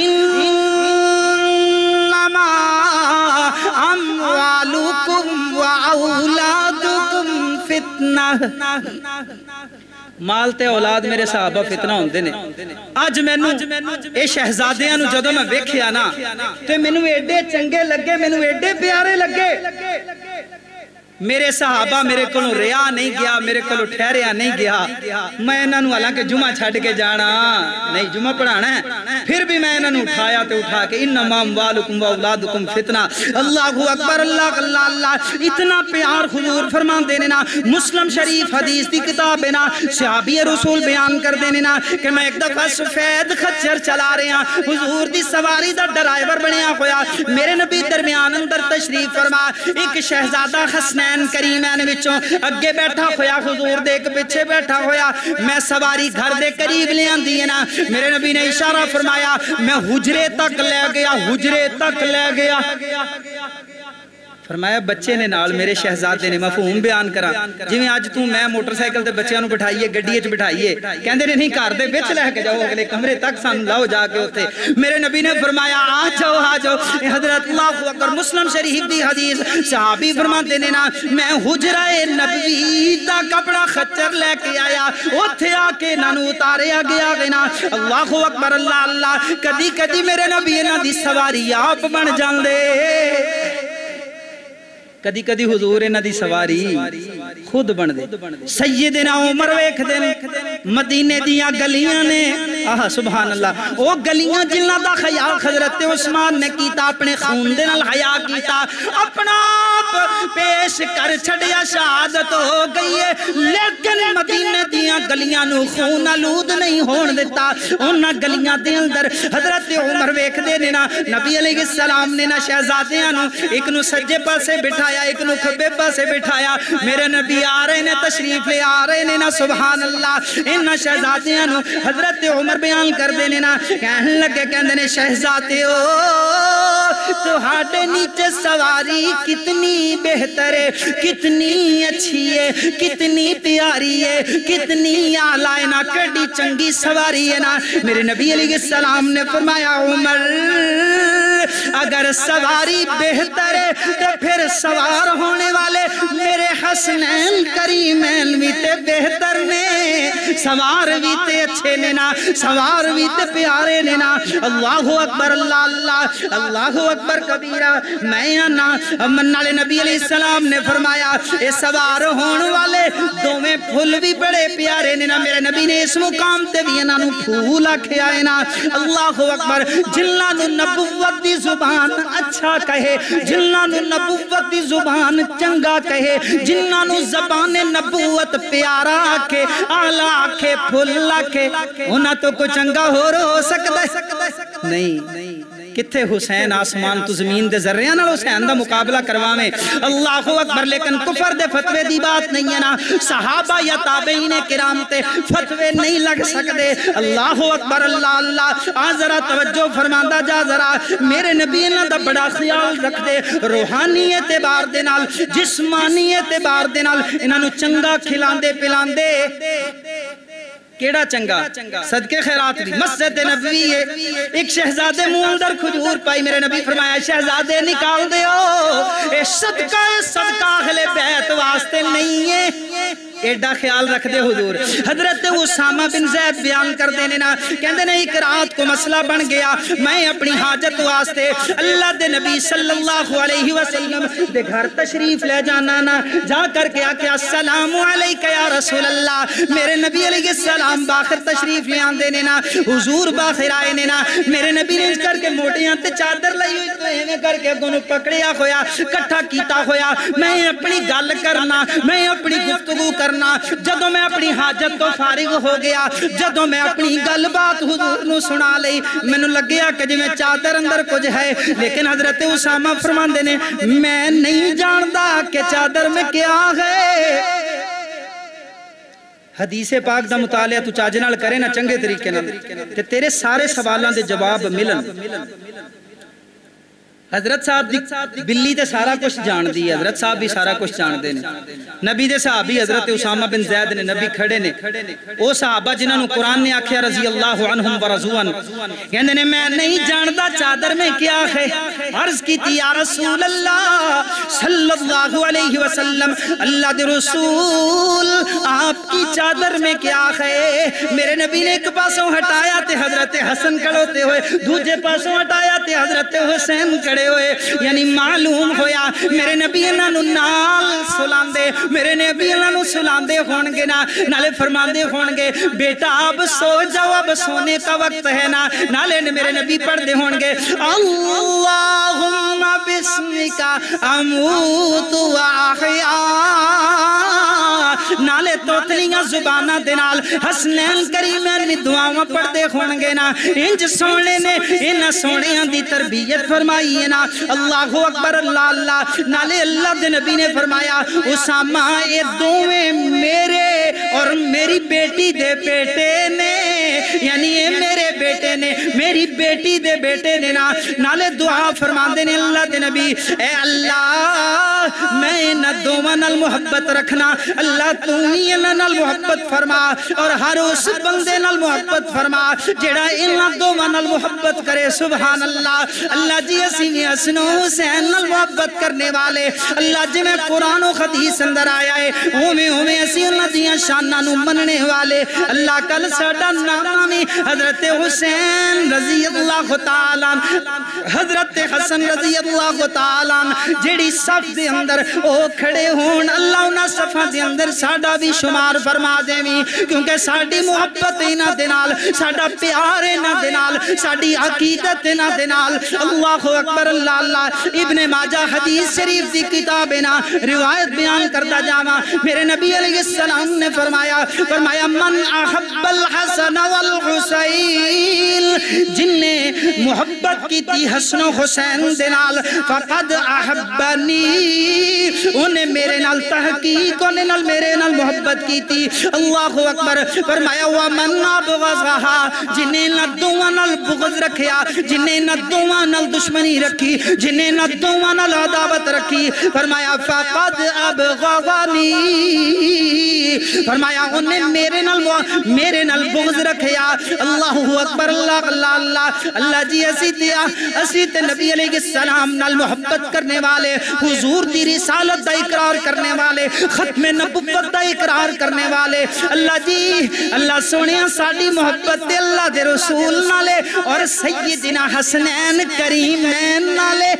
انما اموالکم و اولادکم فتنہ مال تے اولاد میرے صحابہ فتنہ ہوندے نے آج میں نو اے شہزادیاں نو جدو میں ویکھیا نا تے میں نو ایڈے چنگے لگے میں نو ایڈے پیارے لگے میرے صحابہ میرے کلوں ریا نہیں گیا میرے کلوں ٹھہریا نہیں گیا میں انہوں نے حالانکہ جمعہ چھڑ کے جانا نہیں جمعہ پڑھانا ہے پھر بھی میں انہوں نے اٹھایا تے اٹھا کے انما اموالکم و اولادکم فتنہ اللہ اکبر اللہ اللہ اللہ اتنا پیار حضور فرمان دینے نا مسلم شریف حدیث دی کتاب ہے نا صحابی رسول بیان کر دینے نا کہ میں ایک دفعہ سفید خچر چلا رہے ہیں حضور دی سواری دا ڈرائیور بنیا ہویا میرے نبی درمیان اندر تشریف فرما ایک شہزادہ حسنین کریمین وچوں اگے بیٹھا ہویا حضور دے ایک پچھے بیٹھا ہویا میں سواری گھر دے قریب لے آن دیئے نا میرے نبی نے اشارہ فرمایا میں حجرے تک لے گیا حجرے تک لے گیا فرمایا بچے نے نال میرے شہزادے نے مفہوم بیان کرا جویں اج تو میں موٹر سائیکل تے بچیاں نوں بٹھائیے گڈی وچ بٹھائیے کہندے نے نہیں گھر دے وچ لے کے جاؤ اگلے کمرے تک سان لاؤ جا کے اوتھے میرے نبی نے فرمایا آ جاؤ آ جاؤ حضرت اللہ اکبر مسلم شریف دی حدیث صحابی فرماتے نے نا میں حجرہ نبوی دا کپڑا خچر لے کے آیا اوتھے آ کے انہاں نوں اتاریا گیا نا اللہ اکبر اللہ اللہ کدی کدی میرے نبی انہاں دی سواری آپ بن جاندے کدی کدی حضور انہاں دی سواری خود بن دے سیدنا عمر ویکھ دے مدینے دیاں گلیاں نے آہ سبحان اللہ او گلیاں جنہاں دا خیال حضرت عثمان نے کیتا اپنے خون دے نال حیا کیتا اپنا آپ پیش کر چھڑیا شہادت ہو گئی ہے لیکن مدینے دیاں گلیاں نو خون آلود نہیں ہون دیتا انہاں گلیاں دے اندر حضرت عمر ویکھ دے نے نا نبی علیہ السلام نے نا شہزادیاں نو ایک نو سجے پاسے بٹھایا ایک نو کھبے پاسے بٹھایا میرے نبی آ رہے نے تشریف لے آ رہے نے نا سبحان اللہ انہاں شہزادیاں نو حضرت عمر بیان کر دینے نا کہنے لگے کہندے نے شہزادے ہو تہاڈے نیچے سواری کتنی بہتر ہے کتنی اچھی ہے کتنی پیاری ہے کتنی اعلیٰ ہے نا کڑی چنگی سواری ہے نا میرے نبی علیہ السلام نے فرمایا عمر اگر سواری بہتر ہے تو پھر سوار ہونے والے میرے حسنین کریمین بھی تے بہتر نے سوار بھی تے اچھے نے نا سوار بھی تے پیارے نے نا اللہ اکبر اللہ اللہ اللہ اکبر کبیرہ میں آنا منالے نبی علیہ السلام نے فرمایا اے سوار ہون والے دو میں پھول بھی بڑے پیارے نے نا میرے نبی نے اس مقام تے بھی انہوں پھول آکھے آئے نا اللہ اکبر جنہاں نو نبوت دی زبان اچھا کہے جنہاں نو نبوت دی زبان چنگا کہے جنہاں نو زبان نبوت پیارا آکھے آلہ آکھے پھول آکھے انہاں تو کو چنگا ہو رو سکتا ہے نہیں کتھے حسین آسمان تو زمین دے ذریعہ نہ حسین دا مقابلہ کروامے اللہ اکبر لیکن کفر دے فتوے دی بات نہیں ہے نا صحابہ یا تابعین کرام تے فتوے نہیں لگ سکتے اللہ اکبر اللہ اللہ آج ذرا توجہ فرماندہ جا ذرا میرے نبی انہاں دا بڑا خیال رکھ دے روحانی اعتبار دے نال جسمانی اعتبار دے نال انہاں نو چنگا کھلاندے پلاندے کیڑا چنگا صدقے خیرات بھی مسجد نبوی ہے ایک شہزادے منہ اندر کھجور پائی میرے نبی فرمایا شہزادے نکال دے ہو اے صدقہ صدقہ اہل بیت واسطے نہیں ہے ایڈا خیال رکھ دے حضور حضرت اسامہ بن زید بیان کر دینے نا کہندے نے ایک رات کو مسئلہ بن گیا میں اپنی حاجت واسطے اللہ دے نبی صلی اللہ علیہ وسلم دے گھر تشریف لے جانا نا جا کر کے آکے السلام علیکہ یا رسول اللہ میرے نبی علیہ السلام باخر تشریف لے آن دینے نا حضور باخر آئے نے نا میرے نبی نے اس کر کے موٹیاں تے چادر لائی ہوئی تو ہمیں کر کے گنو پکڑیا ہویا کٹھا کیتا ہویا میں اپنی گل کرنا میں اپنی گفتگو کرنا جدوں میں اپنی حاجت تو فارغ ہو گیا جدوں میں اپنی گل بات حضور نو سنا لئی میں نو لگیا کہ جی میں چادر اندر کچھ ہے لیکن حضرت اسامہ فرماندے نے میں نہیں جاندا کہ چادر میں کیا ہے حدیث پاک دا مطالعہ تو چاجے نال کرے نا چنگے طریقے نال تے تیرے سارے سوالان دے جواب ملن حضرت صاحب دی بلی تے سارا کچھ جان دی حضرت صاحب بھی سارا کچھ جان دے نے نبی دے صحابی حضرت اسامہ بن زید نے نبی کھڑے نے او صحابہ جنہاں نو قرآن نے آکھیا رضی اللہ عنہم ورضوان کہندے نے میں نہیں جاندا چادر میں کیا ہے عرض کی تھی یا رسول اللہ صلی اللہ علیہ وسلم اللہ دے رسول آپ کی چادر میں کیا ہے میرے نبی نے ایک پاسوں ہٹایا تے حضرت حسن کھڑوتے ہوئے دوسرے پاسوں ہٹایا تے حضرت حسین کھڑے ہوئے یعنی معلوم ہویا میرے نبی انہاں نو نال سلاندے میرے نبی انہاں نو سلاندے ہونگے نا نالے فرماندے ہونگے بیٹا اب سو جاؤ اب سونے کا وقت ہے نا نالے میرے نبی پڑھ دے ہونگے اللہم بسمکا اموت و احیا نالے توتلیاں زبانہ دنال حسنین کریمین میں دعاواں پڑھ دے ہونگے نا انج سونے نے انہ سونیاں دی تربیت فرمائی ہے نا اللہ اکبر اللہ اللہ نالے اللہ دے نبی نے فرمایا اسامہ یہ دوویں میرے اور میری بیٹی دے بیٹے نے یعنی اے میرے بیٹے نے میری بیٹی دے بیٹے نے نا نالے دعا فرما دینے اللہ دے نبی اے اللہ میں نہ دوواں نال محبت رکھنا اللہ تو ہی انہاں نال محبت فرما اور ہر اس بندے نال محبت فرما جڑا انہاں دوواں نال محبت کرے سبحان اللہ اللہ جی اسی میں حسن و حسین نال محبت کرنے والے اللہ جی میں قرآن و حدیث اندر آیا ہے اوویں اوویں اسی اللہ دیاں شاناں نو مننے والے اللہ کل ساڈا نام میں حضرت حسین رضی اللہ تعالیٰ حضرت حسن رضی اللہ تعالیٰ جیڑی صف دے اندر او کھڑے ہون اللہ انہاں صفاں دے اندر ساڈا بھی شمار فرما دیویں کیونکہ ساڈی محبت انہاں دے نال ساڈا پیار انہاں دے نال ساڈی عقیدت انہاں دے نال اللہ اکبر اللہ اللہ ابن ماجہ حدیث شریف دی کتاب نا روایت بیان کرتا جاواں میرے نبی علیہ السلام نے فرمایا فرمایا من احب الحسن والحسین جن نے محبت کی تھی حسن و حسین دے نال فقد احبنی انہیں میرے نال تحقیق انہیں نال میرے نال محبت کی تھی اللہ اکبر فرمایا ومن ابغضها جنہیں نہ دوواں نال بغض رکھیا جنہیں نہ دوواں نال دشمنی رکھی جنہیں نہ دوواں نال عداوت رکھی فرمایا فقد ابغضنی فرمایا انہیں میرے نال میرے نال بغض رکھیا اللہ اکبر اللہ اللہ اللہ اللہ جی اسی دیا اسی تے نبی علیہ السلام نال محبت کرنے والے حضور دی رسالت دا اقرار کرنے والے ختم نبوت دا اقرار کرنے والے اللہ جی اللہ سونیا ساڈی محبت تے اللہ دے رسول نالے اور سیدنا حسنین کریمین نالے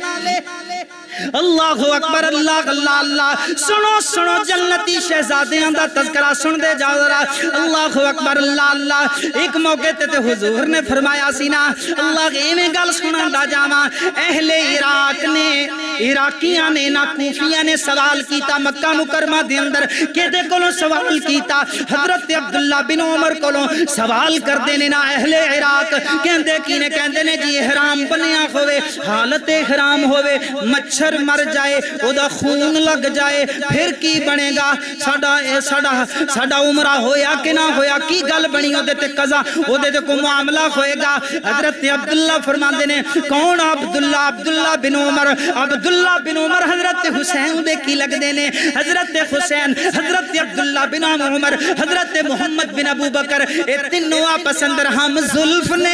اللہ اکبر اللہ اللہ اللہ سنو سنو جنتی شہزادیاں دا تذکرہ سن دے جاؤ ذرا اللہ اکبر اللہ اللہ ایک موقع تے حضور نے فرمایا سینا اللہ ایویں گل سنا دا جاواں اہل عراق نے عراقیاں نے نا کوفیاں نے سوال کیتا مکہ مکرمہ دے اندر کدے کولوں سوال کیتا حضرت عبداللہ بن عمر کولوں سوال کر دینے نا اہل عراق کہندے کینے کہندے نے جی احرام بنیا ہوئے حالت احرام ہوئے مچھر مر جائے او دا خون لگ جائے پھر کی بنے گا ساڑا ساڑا ساڑا عمرہ ہویا کہ نہ ہویا کی گل بنی او دے تے قضا او دے تے کو معاملہ ہوئے گا حضرت عبداللہ فرمان دینے کون عبداللہ عبداللہ بن عمر عبداللہ بن عمر حضرت حسین دے کی لگ دینے حضرت حسین حضرت عبداللہ بن عمر حضرت محمد بن ابو بکر اے تینوں آپس اندر ہم ظلف نے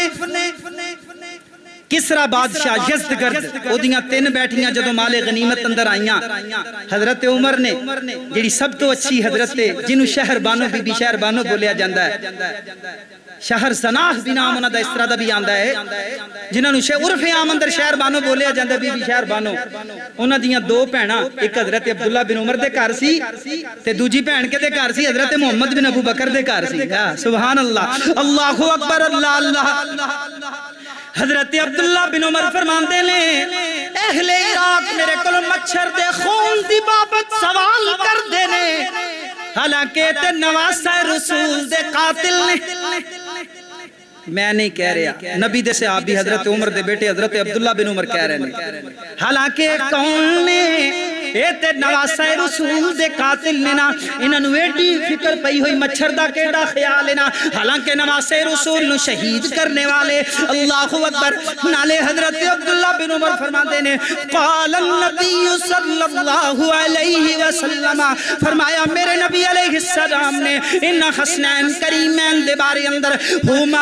کسرا بادشاہ یزدگرد او دیاں تین بیٹھیاں جدو مال غنیمت اندر آئیاں حضرت عمر نے جیڑی سب تو اچھی حضرت جنہوں شہر بانو بی بی شہر بانو بولیا جاندہ ہے شہر سناح بھی نام انہا دا اس طرح دا بھی آندہ ہے جنہوں نے عرف عام اندر شہر بانو بولیا جاندہ بی بی شہر بانو انہا دیاں دو پہنا ایک حضرت عبداللہ بن عمر دے کار سی تے دوجی پہن کے دے کار سی حضرت محمد بن ابو بکر دے کار سی سبحان اللہ اللہ اکبر اللہ اللہ حضرت عبداللہ بن عمر فرمان دے لیں اہل عراق میرے کلو مچھر دے خون دی بابت سوال کر دینے حالانکہ تے نواسہ رسول دے قاتل نے میں نہیں کہہ رہا نبی دے صحابی حضرت عمر دے بیٹے حضرت عبداللہ بن عمر کہہ رہے ہیں حالانکہ کون نے اے تے نواسہ رسول دے قاتل لینا انہاں نو ایڈی فکر پئی ہوئی مچھر دا کیڑا خیال لینا حالانکہ نواسہ رسول نو شہید کرنے والے اللہ اکبر نالے حضرت عبداللہ بن عمر فرما دینے قال النبی صلی اللہ علیہ وسلم فرمایا میرے نبی علیہ السلام نے انہا حسنین کریمین دے بارے اندر ہما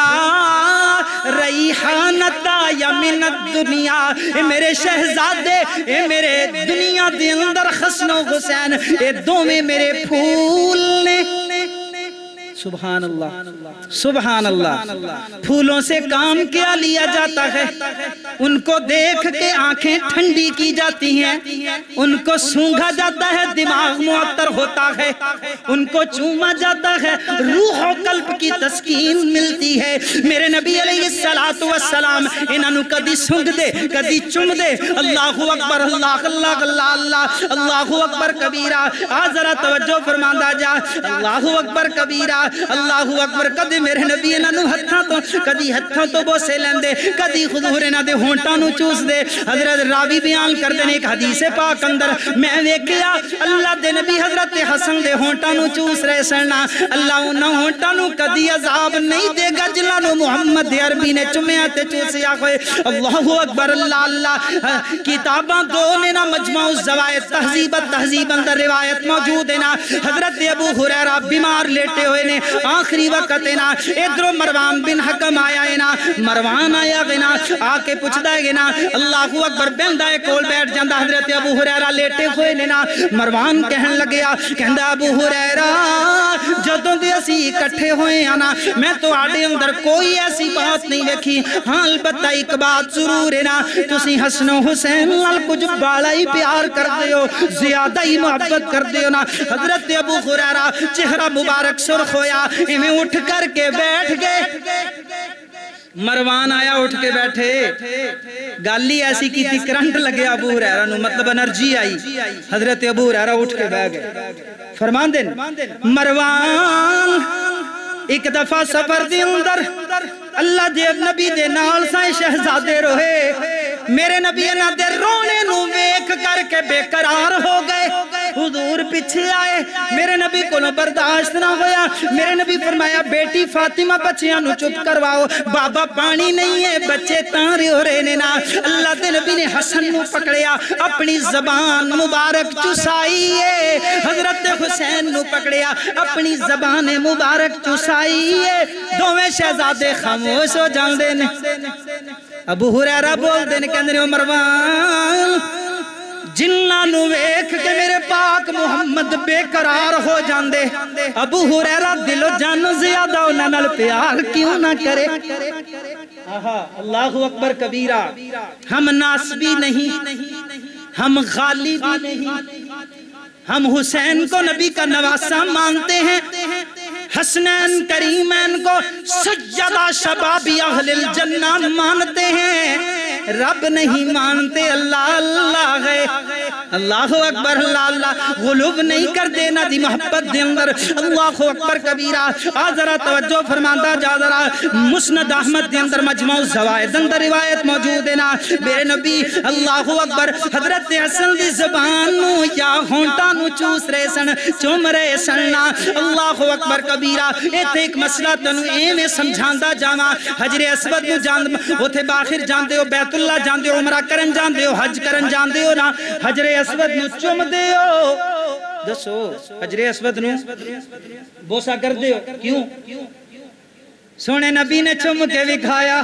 ریحانتا یا من الدنیا اے میرے شہزادے اے میرے دنیا دے اندر حسن و حسین اے دو میں میرے پھول نے سبحان اللہ سبحان اللہ پھولوں سے کام کیا لیا جاتا ہے ان کو دیکھ کے آنکھیں ٹھنڈی کی جاتی ہیں ان کو سونگھا جاتا ہے دماغ معطر ہوتا ہے ان کو چوما جاتا ہے روح و قلب کی تسکین ملتی ہے میرے نبی علیہ السلام انہوں کدی سونگ دے کدی چم دے اللہ اکبر اللہ اللہ اللہ اللہ اللہ اکبر کبیرہ آج ذرا توجہ فرماندہ جا اللہ اکبر کبیرہ اللہ اکبر کدی میرے نبی انہاں نو ہتھاں تو کدی ہتھاں تو بوسے لیندے کدی حضور انہاں دے ہونٹاں نو چوس دے حضرت راوی بیان کردے نے ایک حدیث پاک اندر میں ویکھیا اللہ دے نبی حضرت حسن دے ہونٹاں نو چوس رہے سن اللہ انہاں ہونٹاں نو کدی عذاب نہیں دے گا جنہاں نو محمد عربی نے چومیا تے چوسیا ہوئے اللہ اکبر اللہ اللہ کتاباں دو نے نا مجمع الزوائد تہذیب تہذیب اندر روایت موجود ہے نا حضرت ابو ہریرہ بیمار لیٹے ہوئے نے آخری وقت ہے نا ادھر مروان بن حکم آیا ہے نا مروان آیا ہے نا آکے پوچھتا ہے نا اللہ اکبر بندہ ہے کول بیٹھ جاندہ حضرت ابو ہریرہ لیٹے ہوئے نے نا مروان کہن لگیا کہندہ ابو ہریرہ جدوں دے اسی اکٹھے ہوئے ہیں نا میں تو آڑے اندر کوئی ایسی بات نہیں دیکھی ہاں البتہ ایک بات ضرور ہے نا تسی حسن و حسین لال کچھ بالا ہی پیار کر دے ہو زیادہ ہی محبت کر دے ہو نا حضرت ابو ہریرہ چہرہ مبارک سرخ ہویا ہمیں اٹھ کر کے بیٹھ گئے مروان آیا اٹھ کے بیٹھے گالی ایسی کی تھی کرنٹ لگے ابو ہریرہ نو مطلب انرجی آئی حضرت ابو ہریرہ اٹھ کے بیٹھ گئے فرمان دیں مروان ایک دفعہ سفر دے اندر اللہ دے نبی دے نال سائیں شہزادے روئے میرے نبی انہاں دے رونے نو ویک کر کے بے قرار ہو گئے حضور پیچھے آئے میرے نبی کو نو برداشت نہ ہویا میرے نبی فرمایا بیٹی فاطمہ بچیاں نو چپ کرواؤ بابا پانی نہیں ہے بچے تارے ہو رہے نے نا اللہ دے نبی نے حسن نو پکڑیا اپنی زبان مبارک چسائیے حضرت حسین نو پکڑیا اپنی زبان مبارک چسائیے دوویں شہزادے خاموش ہو جان دے نے ابو ہریرہ بول دے نے کہندے نے مروان جنہاں نو ویکھ کے میرے پاک محمد بے قرار ہو جاندے ابو ہریرہ دل و جان زیادہ انہاں نال پیار کیوں نہ کرے اللہ اکبر کبیرہ ہم ناسبی نہیں ہم غالی بھی نہیں ہم حسین کو نبی کا نواسہ مانتے ہیں حسنین کریمین کو سجدہ شبابی اہل الجنہ مانتے ہیں رب نہیں مانتے اللہ اللہ ہے اللہ اکبر اللہ اللہ غلوب نہیں کر دینا دی محبت دے اندر اللہ اکبر کبیرہ آذرہ توجہ فرماندہ جادرہ مسند احمد دے اندر مجمع الزوائد اندر روایت موجود ہے نا میرے نبی اللہ اکبر حضرت حسن دی زبان نو یا ہونٹا نو چوس رہے سن چوم رہے سننا اللہ اکبر کبیرہ ایتھے ایک مسئلہ تنو ایمیں سمجھاندہ جانا حجر اسود نو جاند ہوتے باخر جاندے ہو بیت اللہ جاندے ہو عمرہ کرن جاندے ہو حج کرن جاندے ہو نا حجر اسود نو چوم دے ہو دسو حجر اسود نو بوسا کر دے ہو کیوں سونے نبی نے چوم کے بکھایا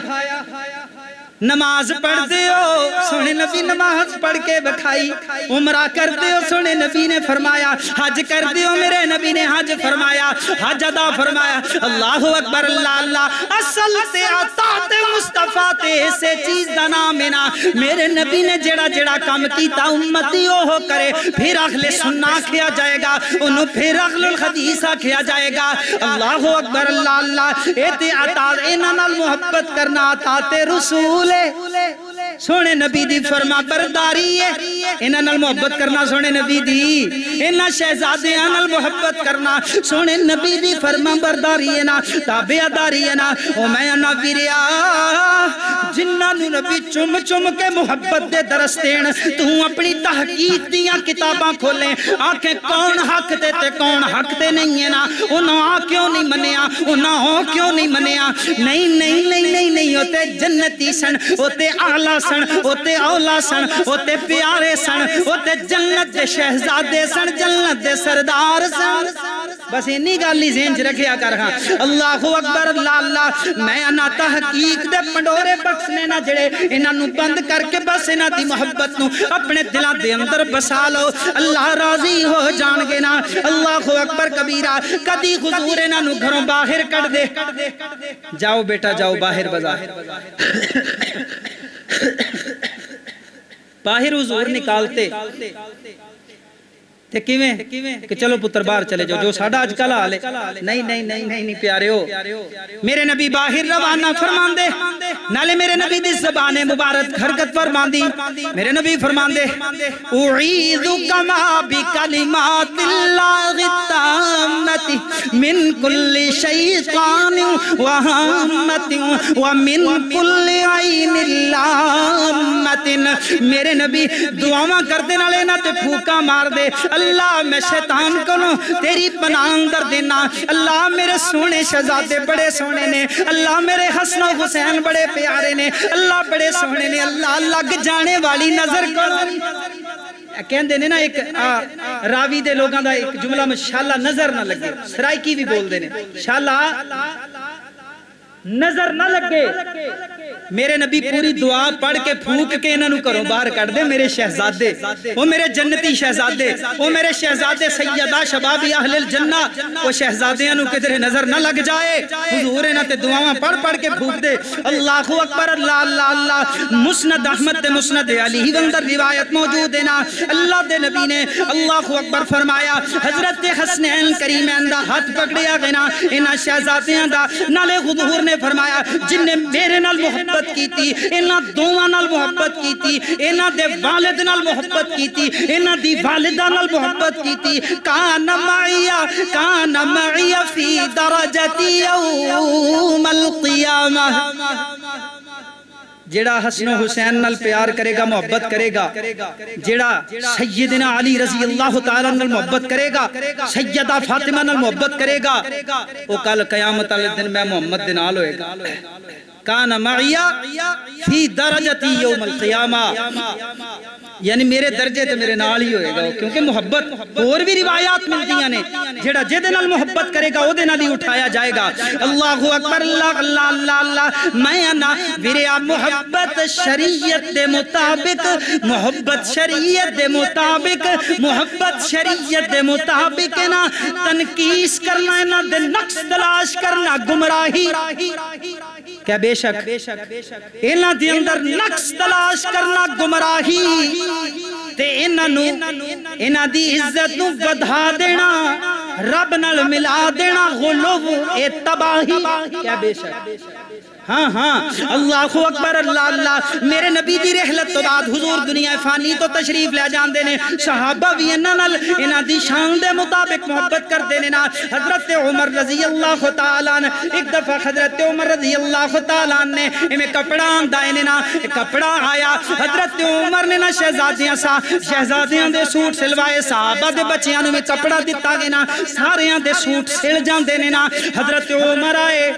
نماز پڑھ دے ہو سونے نبی نماز پڑھ کے بکھائی عمرہ کر دے ہو سونے نبی نے فرمایا حج کر دے ہو میرے نبی نے حج فرمایا حج ادا فرمایا اللہ اکبر اللہ اللہ اصل تے عطاعت مصطفیٰ تے سے چیز دا نام ہے نا میرے نبی نے جڑا جڑا کام کیتا امتی ہو کرے پھر اہل سنہ کھیا جائے گا انہوں پھر اہل الحدیثہ کھیا جائے گا اللہ اکبر اللہ اللہ ایتے عطاعت انہاں نال محبت کرنا عطاعت رسول سونے نبی دی فرما برداری ہے انہاں نال محبت کرنا سونے نبی دی انہاں شہزادے نال محبت کرنا سونے نبی دی فرما برداری ہے نا تابعداری ہے نا او میں نبی ریا جنہاں نو نبی چم چم کے محبت دے درس دین تو اپنی تحقیق دیاں کتاباں کھولیں آنکھیں کون حق تے تے کون حق تے نہیں ہے نا انہاں آ کیوں نہیں منیا انہاں ہو کیوں نہیں منیا نہیں نہیں نہیں نہیں نہیں ہوتے جنتی سن ہوتے اعلیٰ سن ہوتے اولا سن ہوتے پیارے سن ہوتے جنت دے شہزادے سن جنت دے سردار سن بس انہی گالی ذہن چ رکھیا کر ہاں اللہ اکبر اللہ اللہ میں انا تحقیق دے پنڈورے بخشنے نہ جڑے انہاں نو بند کر کے بس انہاں دی محبت نو اپنے دلاں دے اندر بسا لو اللہ راضی ہو جان گے نا اللہ اکبر کبیرہ کدی حضور انہاں نو گھروں باہر کر دے جاؤ بیٹا جاؤ باہر بازار باہر حضور نکالتے تے کیویں کہ چلو پتر باہر چلے جاؤ جو ساڈا اج کل حال ہے. نہیں نہیں نہیں نہیں نہیں پیاریو میرے نبی باہر روانہ فرماندے نالے میرے نبی دی زبان مبارک حرکت فرماندی. میرے نبی فرماندے اعیذ کما بکلمات اللہ التامۃ من کل شیطان وہامۃ ومن کل عین لامۃ. میرے نبی دعاواں کردے نالے نہ تے پھوکا مار دے اللہ میں شیطان کو تیری پناہ اندر دینا. اللہ میرے سونے شہزادے بڑے سونے نے. اللہ میرے حسن و حسین بڑے پیارے نے. اللہ بڑے سونے نے. اللہ لگ جانے والی نظر کو کہندے نے نا ایک راوی دے لوگاں دا ایک جملہ میں شالا نظر نہ لگے. سرائکی بھی بول دے نے شالا نظر نہ لگے. میرے نبی پوری دعا پڑھ کے پھونک کے انہوں کرو باہر کر دے. میرے شہزادے وہ میرے جنتی شہزادے وہ میرے شہزادے سیدہ شبابی اہل الجنہ وہ شہزادے انہوں کدھر نظر نہ لگ جائے. حضور انہوں تے دعاواں پڑھ پڑھ کے پھونک دے. اللہ اکبر اللہ اللہ اللہ. مسند احمد دے مسند علی وندر روایت موجود ہے نا. اللہ دے نبی نے اللہ اکبر فرمایا. حضرت حسنین کریمین دا ہاتھ پکڑیا گنا انہاں شہزادیاں دا. نالے حضور نے فرمایا جن نے میرے نال محبت کی تھی انہاں دوواں نال محبت کی تھی انہاں دے والد نال محبت کی تھی انہاں دی والدہ نال محبت کی تھی. کان معی کان معی فی درجتی یوم القیامہ. جیڑا حسن و حسین نال پیار کرے گا محبت کرے گا. جیڑا سیدنا علی رضی اللہ تعالیٰ نال محبت کرے گا سیدہ فاطمہ نال محبت کرے گا وہ کل قیامت والے دن میں محمد دے نال ہوئے گا. کان معی فی درجتی یوم القیامہ یعنی میرے درجے تے میرے نال ہی ہوئے گا کیونکہ محبت اور بھی روایات ملتیاں نے. جیڑا جے دے نال محبت کرے گا او دے نال ہی اٹھایا جائے گا. اللہ اکبر اللہ اللہ اللہ اللہ. میں انا ویریا محبت شریعت دے مطابق محبت شریعت دے مطابق محبت شریعت دے مطابق نا تنقیس کرنا نا دے نقص تلاش کرنا گمراہی. کیا بے شک انہاں دی اندر نقص تلاش کرنا گمراہی تے انہاں نو انہاں دی عزت نو بدھا دینا رب نال ملا دینا غلو اے تباہی. کیا بے شک ہاں ہاں اللہ اکبر اللہ اللہ. میرے نبی دی رحلت تو بعد حضور دنیا فانی تو تشریف لے جاندے نے. صحابہ بھی انہاں نال انہاں دی شان دے مطابق محبت کردے نے نا. حضرت عمر رضی اللہ تعالیٰ نے ایک دفعہ حضرت عمر رضی اللہ تعالیٰ نے ہمیں کپڑا آندائے نے نا. کپڑا آیا حضرت عمر نے نا شہزادیاں سا شہزادیاں دے سوٹ سلوائے. صحابہ دے بچیاں نے میں کپڑا دیتا گے نا ساریاں دے سوٹ سل جاندے نے نا. حضرت عمر آئے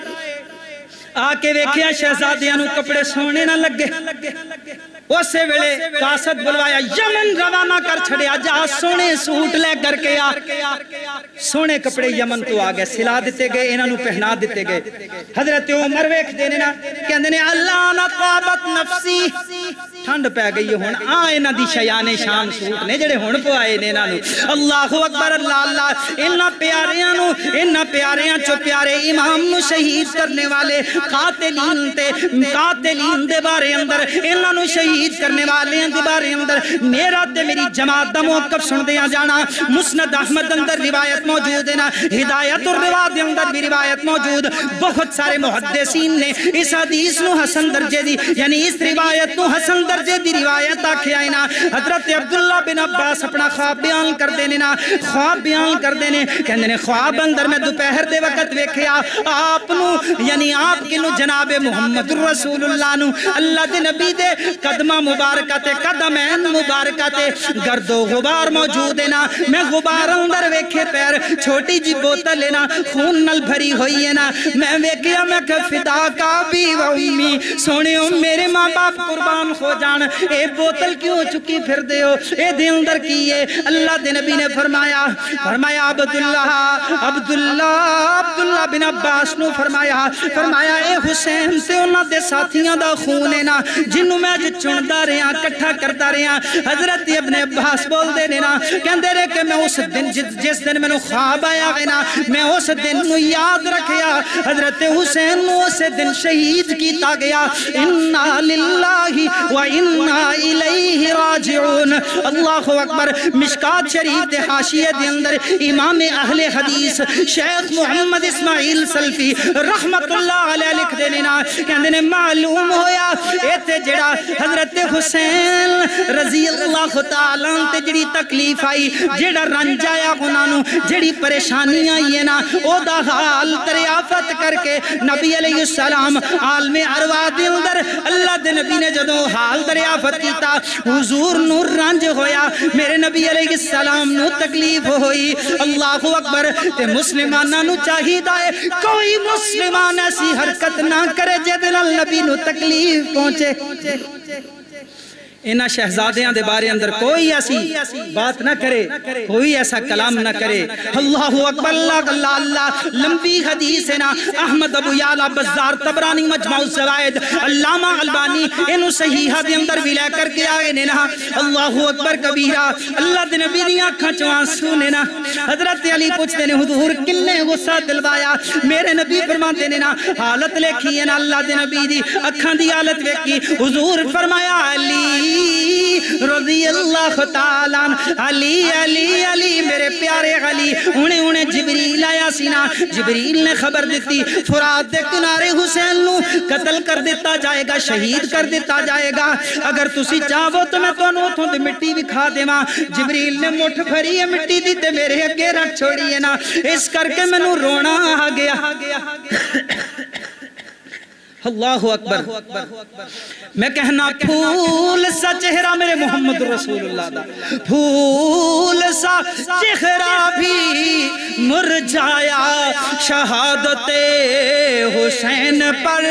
آکے ویکھیا شہزادیاں نو کپڑے سونے نہ لگے. اسے ویلے قاصد بلوایا یمن روانہ کر چھڑیا جا سونے سوٹ لے کر کے آ. سونے کپڑے یمن تو آگئے سلا دیتے گئے انہاں نو پہنا دیتے گئے. حضرت عمر ویکھ دینے نا کہندے نے اللہ نہ طابت نفسی. ٹھنڈ پہ گئی ہون آ انہاں دی شیان شان سوٹ نے جڑے ہون پو آئے نے انہاں نو. اللہ اکبر اللہ اللہ. انہاں پیاریاں نو انہاں پیاریاں چو پیارے امام نو شہید کرنے والے قاتلین تے قاتلین دے بارے اندر انہاں نو شہید کرنے والے ہیں دے بارے اندر میرا تے میری جماعت دا موقف سن دیا جانا. مسند احمد اندر روایت موجود ہے نا. ہدایت الروا دے اندر بھی روایت موجود. بہت سارے محدثین نے اس حدیث نو حسن درجے دی یعنی اس روایت نو حسن درجے دی روایت آکھے آئے نا. حضرت عبداللہ بن عباس اپنا خواب بیان کر دینے نا. خواب بیان کر دینے کہنے نے خواب اندر میں دوپہر دے وقت ویکھیا آپ نو یعنی آپ کی نو جناب محمد رسول اللہ نو اللہ دے نبی دے قدمہ مبارکہ تے قدمین مبارکہ تے گرد و غبار موجود ہے نا. میں غبار اندر ویکھے پیر چھوٹی جی بوتل ہے نا خون نل بھری ہوئی ہے نا. میں ویکھیا میں کہ فدا کا بھی و امی سونے ہو میرے ماں باپ قربان ہو جان اے بوتل کیوں چکی پھر دے ہو اے دے اندر کیے. اللہ دے نبی نے فرمایا فرمایا عبداللہ عبداللہ عبداللہ بن عباس نو فرمایا فرمایا اے حسین سے انہاں دے ساتھیاں دا خون ہے نا جنہوں میں جو چندہ رہے ہیں کٹھا کرتا رہے ہیں. حضرت ابن عباس بول دے نا کہندے رہے کہ میں اس دن جس دن میں نو خواب آیا گئے نا میں اس دن نو یاد رکھیا. حضرت حسین نو اس دن شہید کیتا گیا. انہا للہ وَإِنَّا إِلَيْهِ رَاجِعُونَ۔ اللہ اکبر۔ مشکات شریف دے حاشیے دے اندر امام اہل حدیث شیخ محمد اسماعیل سلفی رحمت اللہ علیہ لکھ دینے نا کہندے نے معلوم ہویا ایتے جڑا حضرت حسین رضی اللہ تعالیٰ تے جڑی تکلیف آئی جڑا رنج آیا انہوں جڑی پریشانی آئی ہے نا او دا حال دریافت کر کے نبی علیہ السلام عالم ارواح دے اندر اللہ دے نبی نے جدوں حال دریافت کیتا حضور نور رنج ہویا میرے نبی علیہ السلام نو تکلیف ہوئی۔ اللہ اکبر۔ تے مسلمانہ نو چاہی دائے کوئی مسلمان ایسی حرکت نہ کرے جدن نبی نو تکلیف پہنچے۔ انہا شہزادیاں دے بارے اندر کوئی ایسی بات نہ کرے کوئی ایسا کلام نہ کرے۔ اللہ اکبر۔ اللہ اللہ اللہ لمبی حدیث ہے نا احمد ابو یعلا بزار تبرانی مجمع الزوائد علامہ البانی انہوں صحیحہ دے اندر بھی لے کر کے آئے نے نا اللہ اکبر کبیرہ۔ اللہ دے نبی دی آنکھاں چوان سونے نا حضرت علی پوچھتے نے حضور کنے غصہ دلوایا میرے نبی فرمان دینے نا حالت لکھی ہے نا اللہ دے نبی دی اکھاں دی حالت ویکھی حضور فرمایا علی رضی اللہ تعالیٰ علی علی علی میرے پیارے علی انہیں انہیں جبریل آیا سینا جبریل نے خبر دیتی فرات دے کنارے حسین نو قتل کر دیتا جائے گا شہید کر دیتا جائے گا اگر تسی چاہو تو میں تو انہوں دے مٹی بھی کھا دے ماں جبریل نے مٹھ بھری ہے مٹی دی تے میرے اگے رکھ چھوڑی ہے نا اس کر کے میں نو رونا آ گیا۔ اللہ اکبر۔ میں کہنا پھول سا چہرہ میرے محمد رسول اللہ دا پھول سا چہرہ بھی مرجھایا شہادت حسین پر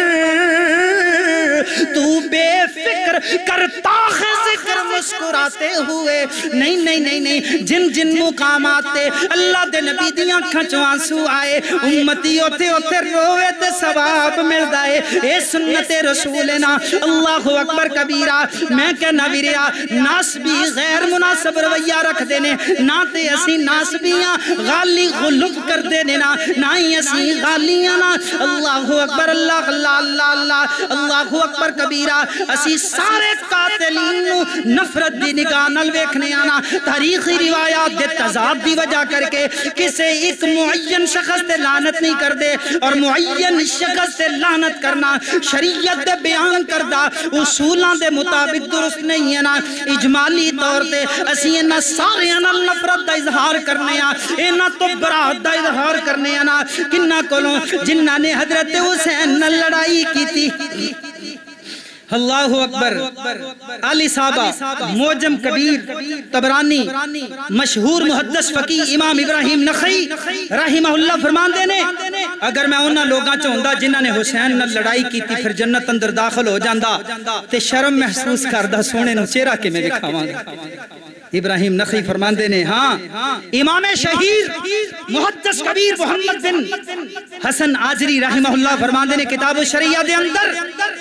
تو بے فکر کرتا ہے ذکر مسکراتے ہوئے نہیں نہیں نہیں نہیں جن جن مقامات تے اللہ دے نبی دیاں کھچو آنسو آئے امتی ہوتے ہوتے روے تے ثواب مل دائے اے سنت رسولنا اللہ اکبر کبیرہ۔ میں کہنا بیریا ناسبی غیر مناسب رویہ رکھ دینے نہ تے اسی ناسبیاں غالی غلط کر دینے نا نہ ہی اسی غالیاں نا اللہ اکبر اللہ اللہ اللہ اللہ اللہ اکبر کبیرہ۔ اسی سارے قاتلین نو نفرت دی نگاہ نال ویکھنے آنا تاریخی روایات دے تضاد دی وجہ کر کے کسے ایک معین شخص دے لعنت نہیں کر دے اور معین شخص دے لعنت کرنا شریعت دے بیان کردہ اصولان دے مطابق درست نہیں ہے نا اجمالی طور تے اسی انہا سارے انہا نفرت دا اظہار کرنے آ انہا تو برات دا اظہار کرنے آنا کنہ کولوں جنہ نے حضرت حسین نہ لڑائی کی تھی۔ اللہ اکبر۔ علی صحابہ موجم کبیر تبرانی مشہور محدث فقی امام ابراہیم نخعی رحمہ اللہ فرمان دینے اگر میں انہا لوگاں چاہندہ جنہاں نے حسین نہ لڑائی کی تھی پھر جنت اندر داخل ہو جاندہ تے شرم محسوس کردہ سونے نو چہرہ کے میں دکھاواں گا۔ ابراہیم نخعی فرمان دینے ہاں امام شہیر محدث کبیر محمد بن حسن آجری رحمہ اللہ فرمان دینے کتاب الشریعہ دے اندر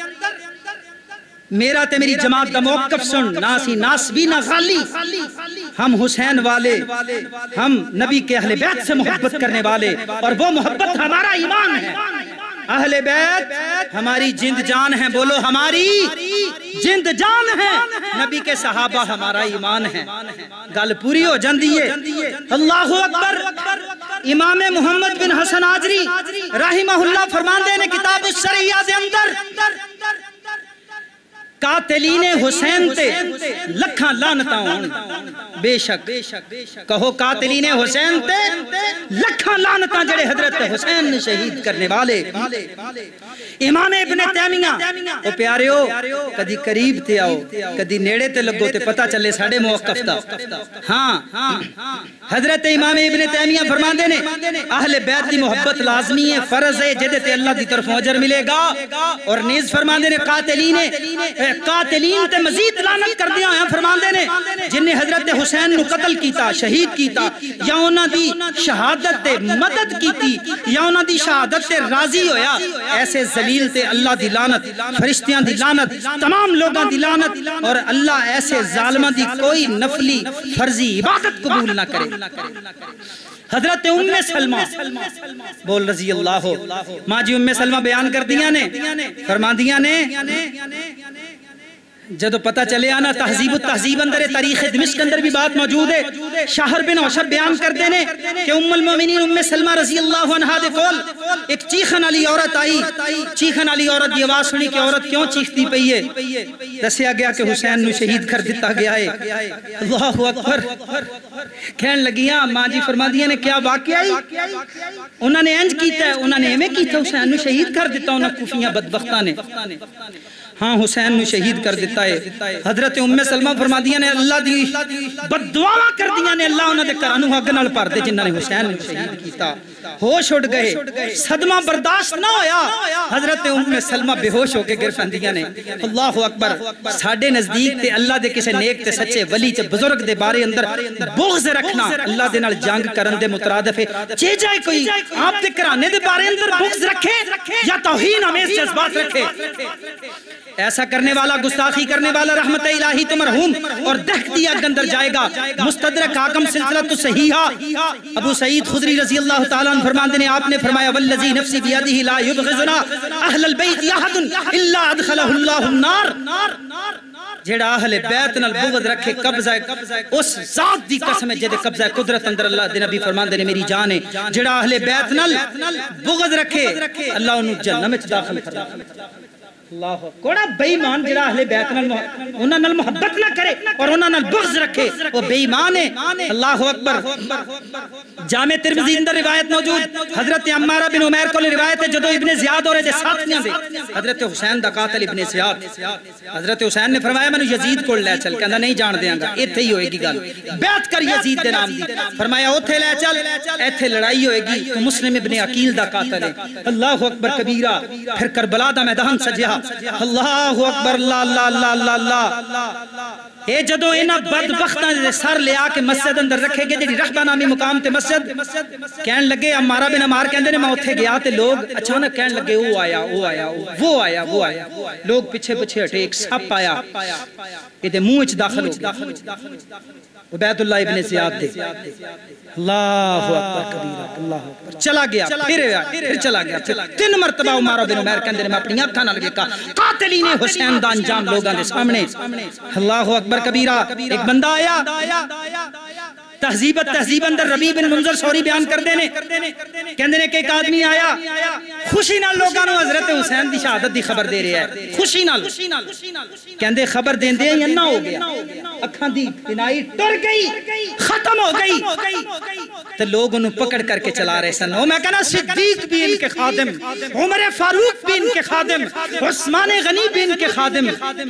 میرا تے میری جماعت دا موقف سن ناسی ناسبی نہ غالی ہم حسین والے ہم نبی کے اہل بیت سے محبت کرنے والے اور وہ محبت ہمارا ایمان ہے۔ اہل بیت ہماری جند جان ہے بولو ہماری جند جان ہے نبی کے صحابہ ہمارا ایمان ہے گل پوری ہو جاندی ہے۔ اللہ اکبر۔ امام محمد بن حسن آجری رحمہ اللہ فرمان دینے کتاب الشریعہ دے اندر قاتلین حسین تے لکھاں لانتاں ہون بے شک کہو قاتلین حسین تے لکھاں لانتاں جڑے حضرت حسین نے شہید کرنے والے۔ امام ابن تیمیہ او پیاریو کدی قریب تے آؤ کدی نیڑے تے لگو تے پتہ چلے ساڑے موقف تا ہاں حضرت امام ابن تیمیہ فرمان دینے اہل بیت دی محبت لازمی ہے فرض ہے جدے تے اللہ دی طرف اجر ملے گا اور نیز فرمان دینے قاتلین قاتلین تے مزید لعنت کر دیا ہیں فرمان دینے جن نے حضرت حسین نو قتل کیتا شہید کیتا یا انہاں دی شہادت تے مدد کیتی یا انہاں دی شہادت تے راضی ہویا ایسے ذلیل تے اللہ دی لعنت فرشتیاں دی لعنت تمام لوگاں دی لعنت اور اللہ ایسے ظالمہ دی کوئی نفلی فرضی عبادت قبول نہ کرے۔ حضرت ام سلمہ بول رضی اللہ ہو ماں جی ام سلمہ بیان کر دیا نے فرما دیا نے جدو پتہ چلے آنا تہذیب التہذیب اندر تاریخ دمشق اندر بھی بات موجود ہے. شہر بن عشب بیان کر دینے کہ ام المومنین ام سلمہ رضی اللہ عنہ دے کول ایک چیخن علی عورت آئی. چیخن علی عورت دی آواز سنی کہ عورت کیوں چیختی پئی ہے؟ دسیا گیا کہ حسین نو شہید کر دیتا گیا ہے. اللہ اکبر. کہن لگیاں ماں جی فرما دیا نے کیا واقعہ آئی؟ انہوں نے انج کیتا ہے، انہوں نے ایمیں کیتا حسین نو شہید کر دیتا انہوں کوفیاں بدبختہ نے. ہاں حسین نو شہید کر دیتا ہے. حضرت ام سلمہ فرما دیا نے اللہ دی بد دعا کر دیا نے اللہ انہوں نے کرانو حق نال پر دے جنہوں نے حسین نو شہید کیتا. ہوش اٹھ گئے، صدمہ برداشت نہ ہویا. حضرت ام سلمہ بے ہوش ہو کے گر پندیاں نے. اللہ اکبر. ساڑھے نزدیک تے اللہ دے کسے نیک تے سچے ولی تے بزرگ دے بارے اندر بغض رکھنا اللہ دے نال جنگ کرن دے مترادف ہے. چے جائے کوئی آپ دے کرانے دے بارے اندر بغض رکھے یا توہین امیز جذبات رکھے، ایسا کرنے والا گستاخی کرنے والا رحمت الہی تو مرحوم اور دہکتی آگ اندر جائے گا. مستدرک حاکم سلسلہ تو صحیحہ ابو سعید خدری رضی اللہ تعالیٰ عنہ فرماندے نے آپ نے فرمایا والذی نفسی بیدہ لا یبغضنا اہل البیت احد الا ادخلہ اللہ النار. جیڑا اہل بیت نال بغض رکھے قبضہ اس ذات دی قسم ہے جدے قبضہ قدرت اندر اللہ دے نبی فرماندے نے میری جان ہے. جیڑا اہل بیت نال بغض رکھے اللہ انہوں جہنم میں داخل کرے. اللہ کوڑا بے ایمان جڑا اہل بیت نال انہاں نال محبت نہ کرے اور انہاں نال بغض رکھے وہ بے ایمان ہے. اللہ اکبر. جامع ترمذی اندر روایت موجود حضرت عمارہ بن عمیر کو روایت ہے جدو ابن زیاد اور دے ساتھیاں دے حضرت حسین دا قاتل ابن زیاد. حضرت حسین نے فرمایا میں نے یزید کو لے چل کہندا نہیں جان دیاں گا ایتھے ہی ہوئے گی گل بیعت کر یزید دے نام دی. فرمایا اوتھے لے چل ایتھے لڑائی ہوئے گی تو مسلم ابن عقیل دا قاتل ہے. اللہ اکبر کبیرہ. پھر کربلا دا میدان سجیا. اللہ اکبر. اللہ اللہ اللہ اللہ. اے جدو اینا بدبختاں دے سر لے آ کے مسجد اندر رکھے گے جڑی رحبہ نامی مقام تے مسجد کہن لگے عمارہ بن عمار کہندے نے میں اوتھے گیا تے لوگ اچانک کہن لگے وہ آیا وہ آیا وہ آیا وہ آیا. لوگ پیچھے پیچھے ہٹے. ایک سپ آیا یہ منہ وچ داخل ہو گیا. عبید اللہ ابن زیاد دے. اللہ اکبر کبیرہ. اللہ اکبر. چلا گیا پھر پھر چلا گیا. تین مرتبہ عمارہ بن عمیر کہندے نے میں اپنی آنکھاں نال ویکھا قاتلین حسین دا انجام لوگاں دے سامنے. اللہ اکبر کبیرہ. ایک بندہ آیا تہذیب تہذیب اندر ربیع بن منذر سوری بیان کر دینے کہندے نے کہ ایک آدمی آیا خوشی نال لوگاں نو حضرت حسین دی شہادت دی خبر دے رہا ہے. خوشی نال کہندے خبر دیندے ہیں نہ ہو گیا اکھاں دی بینائی ٹر گئی ختم ہو گئی تو لوگ انہوں پکڑ کر کے چلا رہے سن. میں کہنا صدیق بھی ان کے خادم، عمر فاروق بھی ان کے خادم، عثمان غنی بھی ان کے خادم.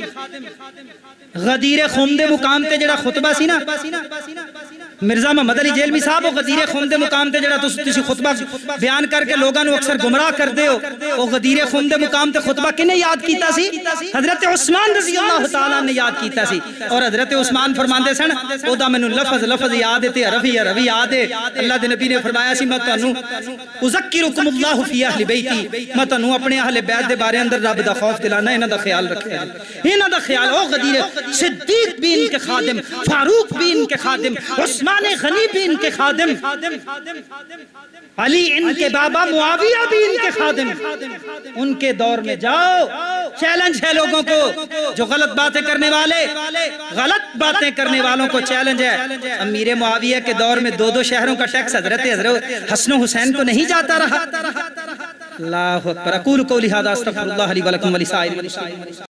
غدیر خم دے مقام تے جڑا خطبہ سی نا مرزا محمد علی جیلمی صاحب وہ غدیر خم دے مقام تے جڑا تسی خطبہ بیان کر کے لوگاں نو اکثر گمراہ کر دے ہو. وہ غدیر خم دے مقام تے خطبہ کنے یاد کیتا سی؟ حضرت عثمان رضی اللہ تعالیٰ نے یاد کیتا سی. اور حضرت عثمان فرماندے سن او دا مینوں لفظ لفظ یاد ہے تے عربی عربی یاد ہے. اللہ دے نبی نے فرمایا سی میں تانوں اذکرکم اللہ فی اہل بیتی، میں تانوں اپنے اہل بیت دے بارے اندر رب دا خوف دلانا انہاں دا خیال رکھے. انہاں دا خیال او غدیر صدیق بھی ان کے خادم، فاروق بھی ان کے خادم، عثمان غنی بھی ان کے خادم، علی ان کے بابا معاویہ بھی ان کے خادم. ان کے دور میں جاؤ. چیلنج ہے لوگوں کو جو غلط باتیں کرنے والے غلط باتیں کرنے والوں کو چیلنج ہے. امیر معاویہ کے دور میں دو دو شہروں کا ٹیکس حضرت حضرت حسن و حسین کو نہیں جاتا رہا. اللہ اکبر. اقول قولی ھذا استغفر اللہ لی ولکم ولسائر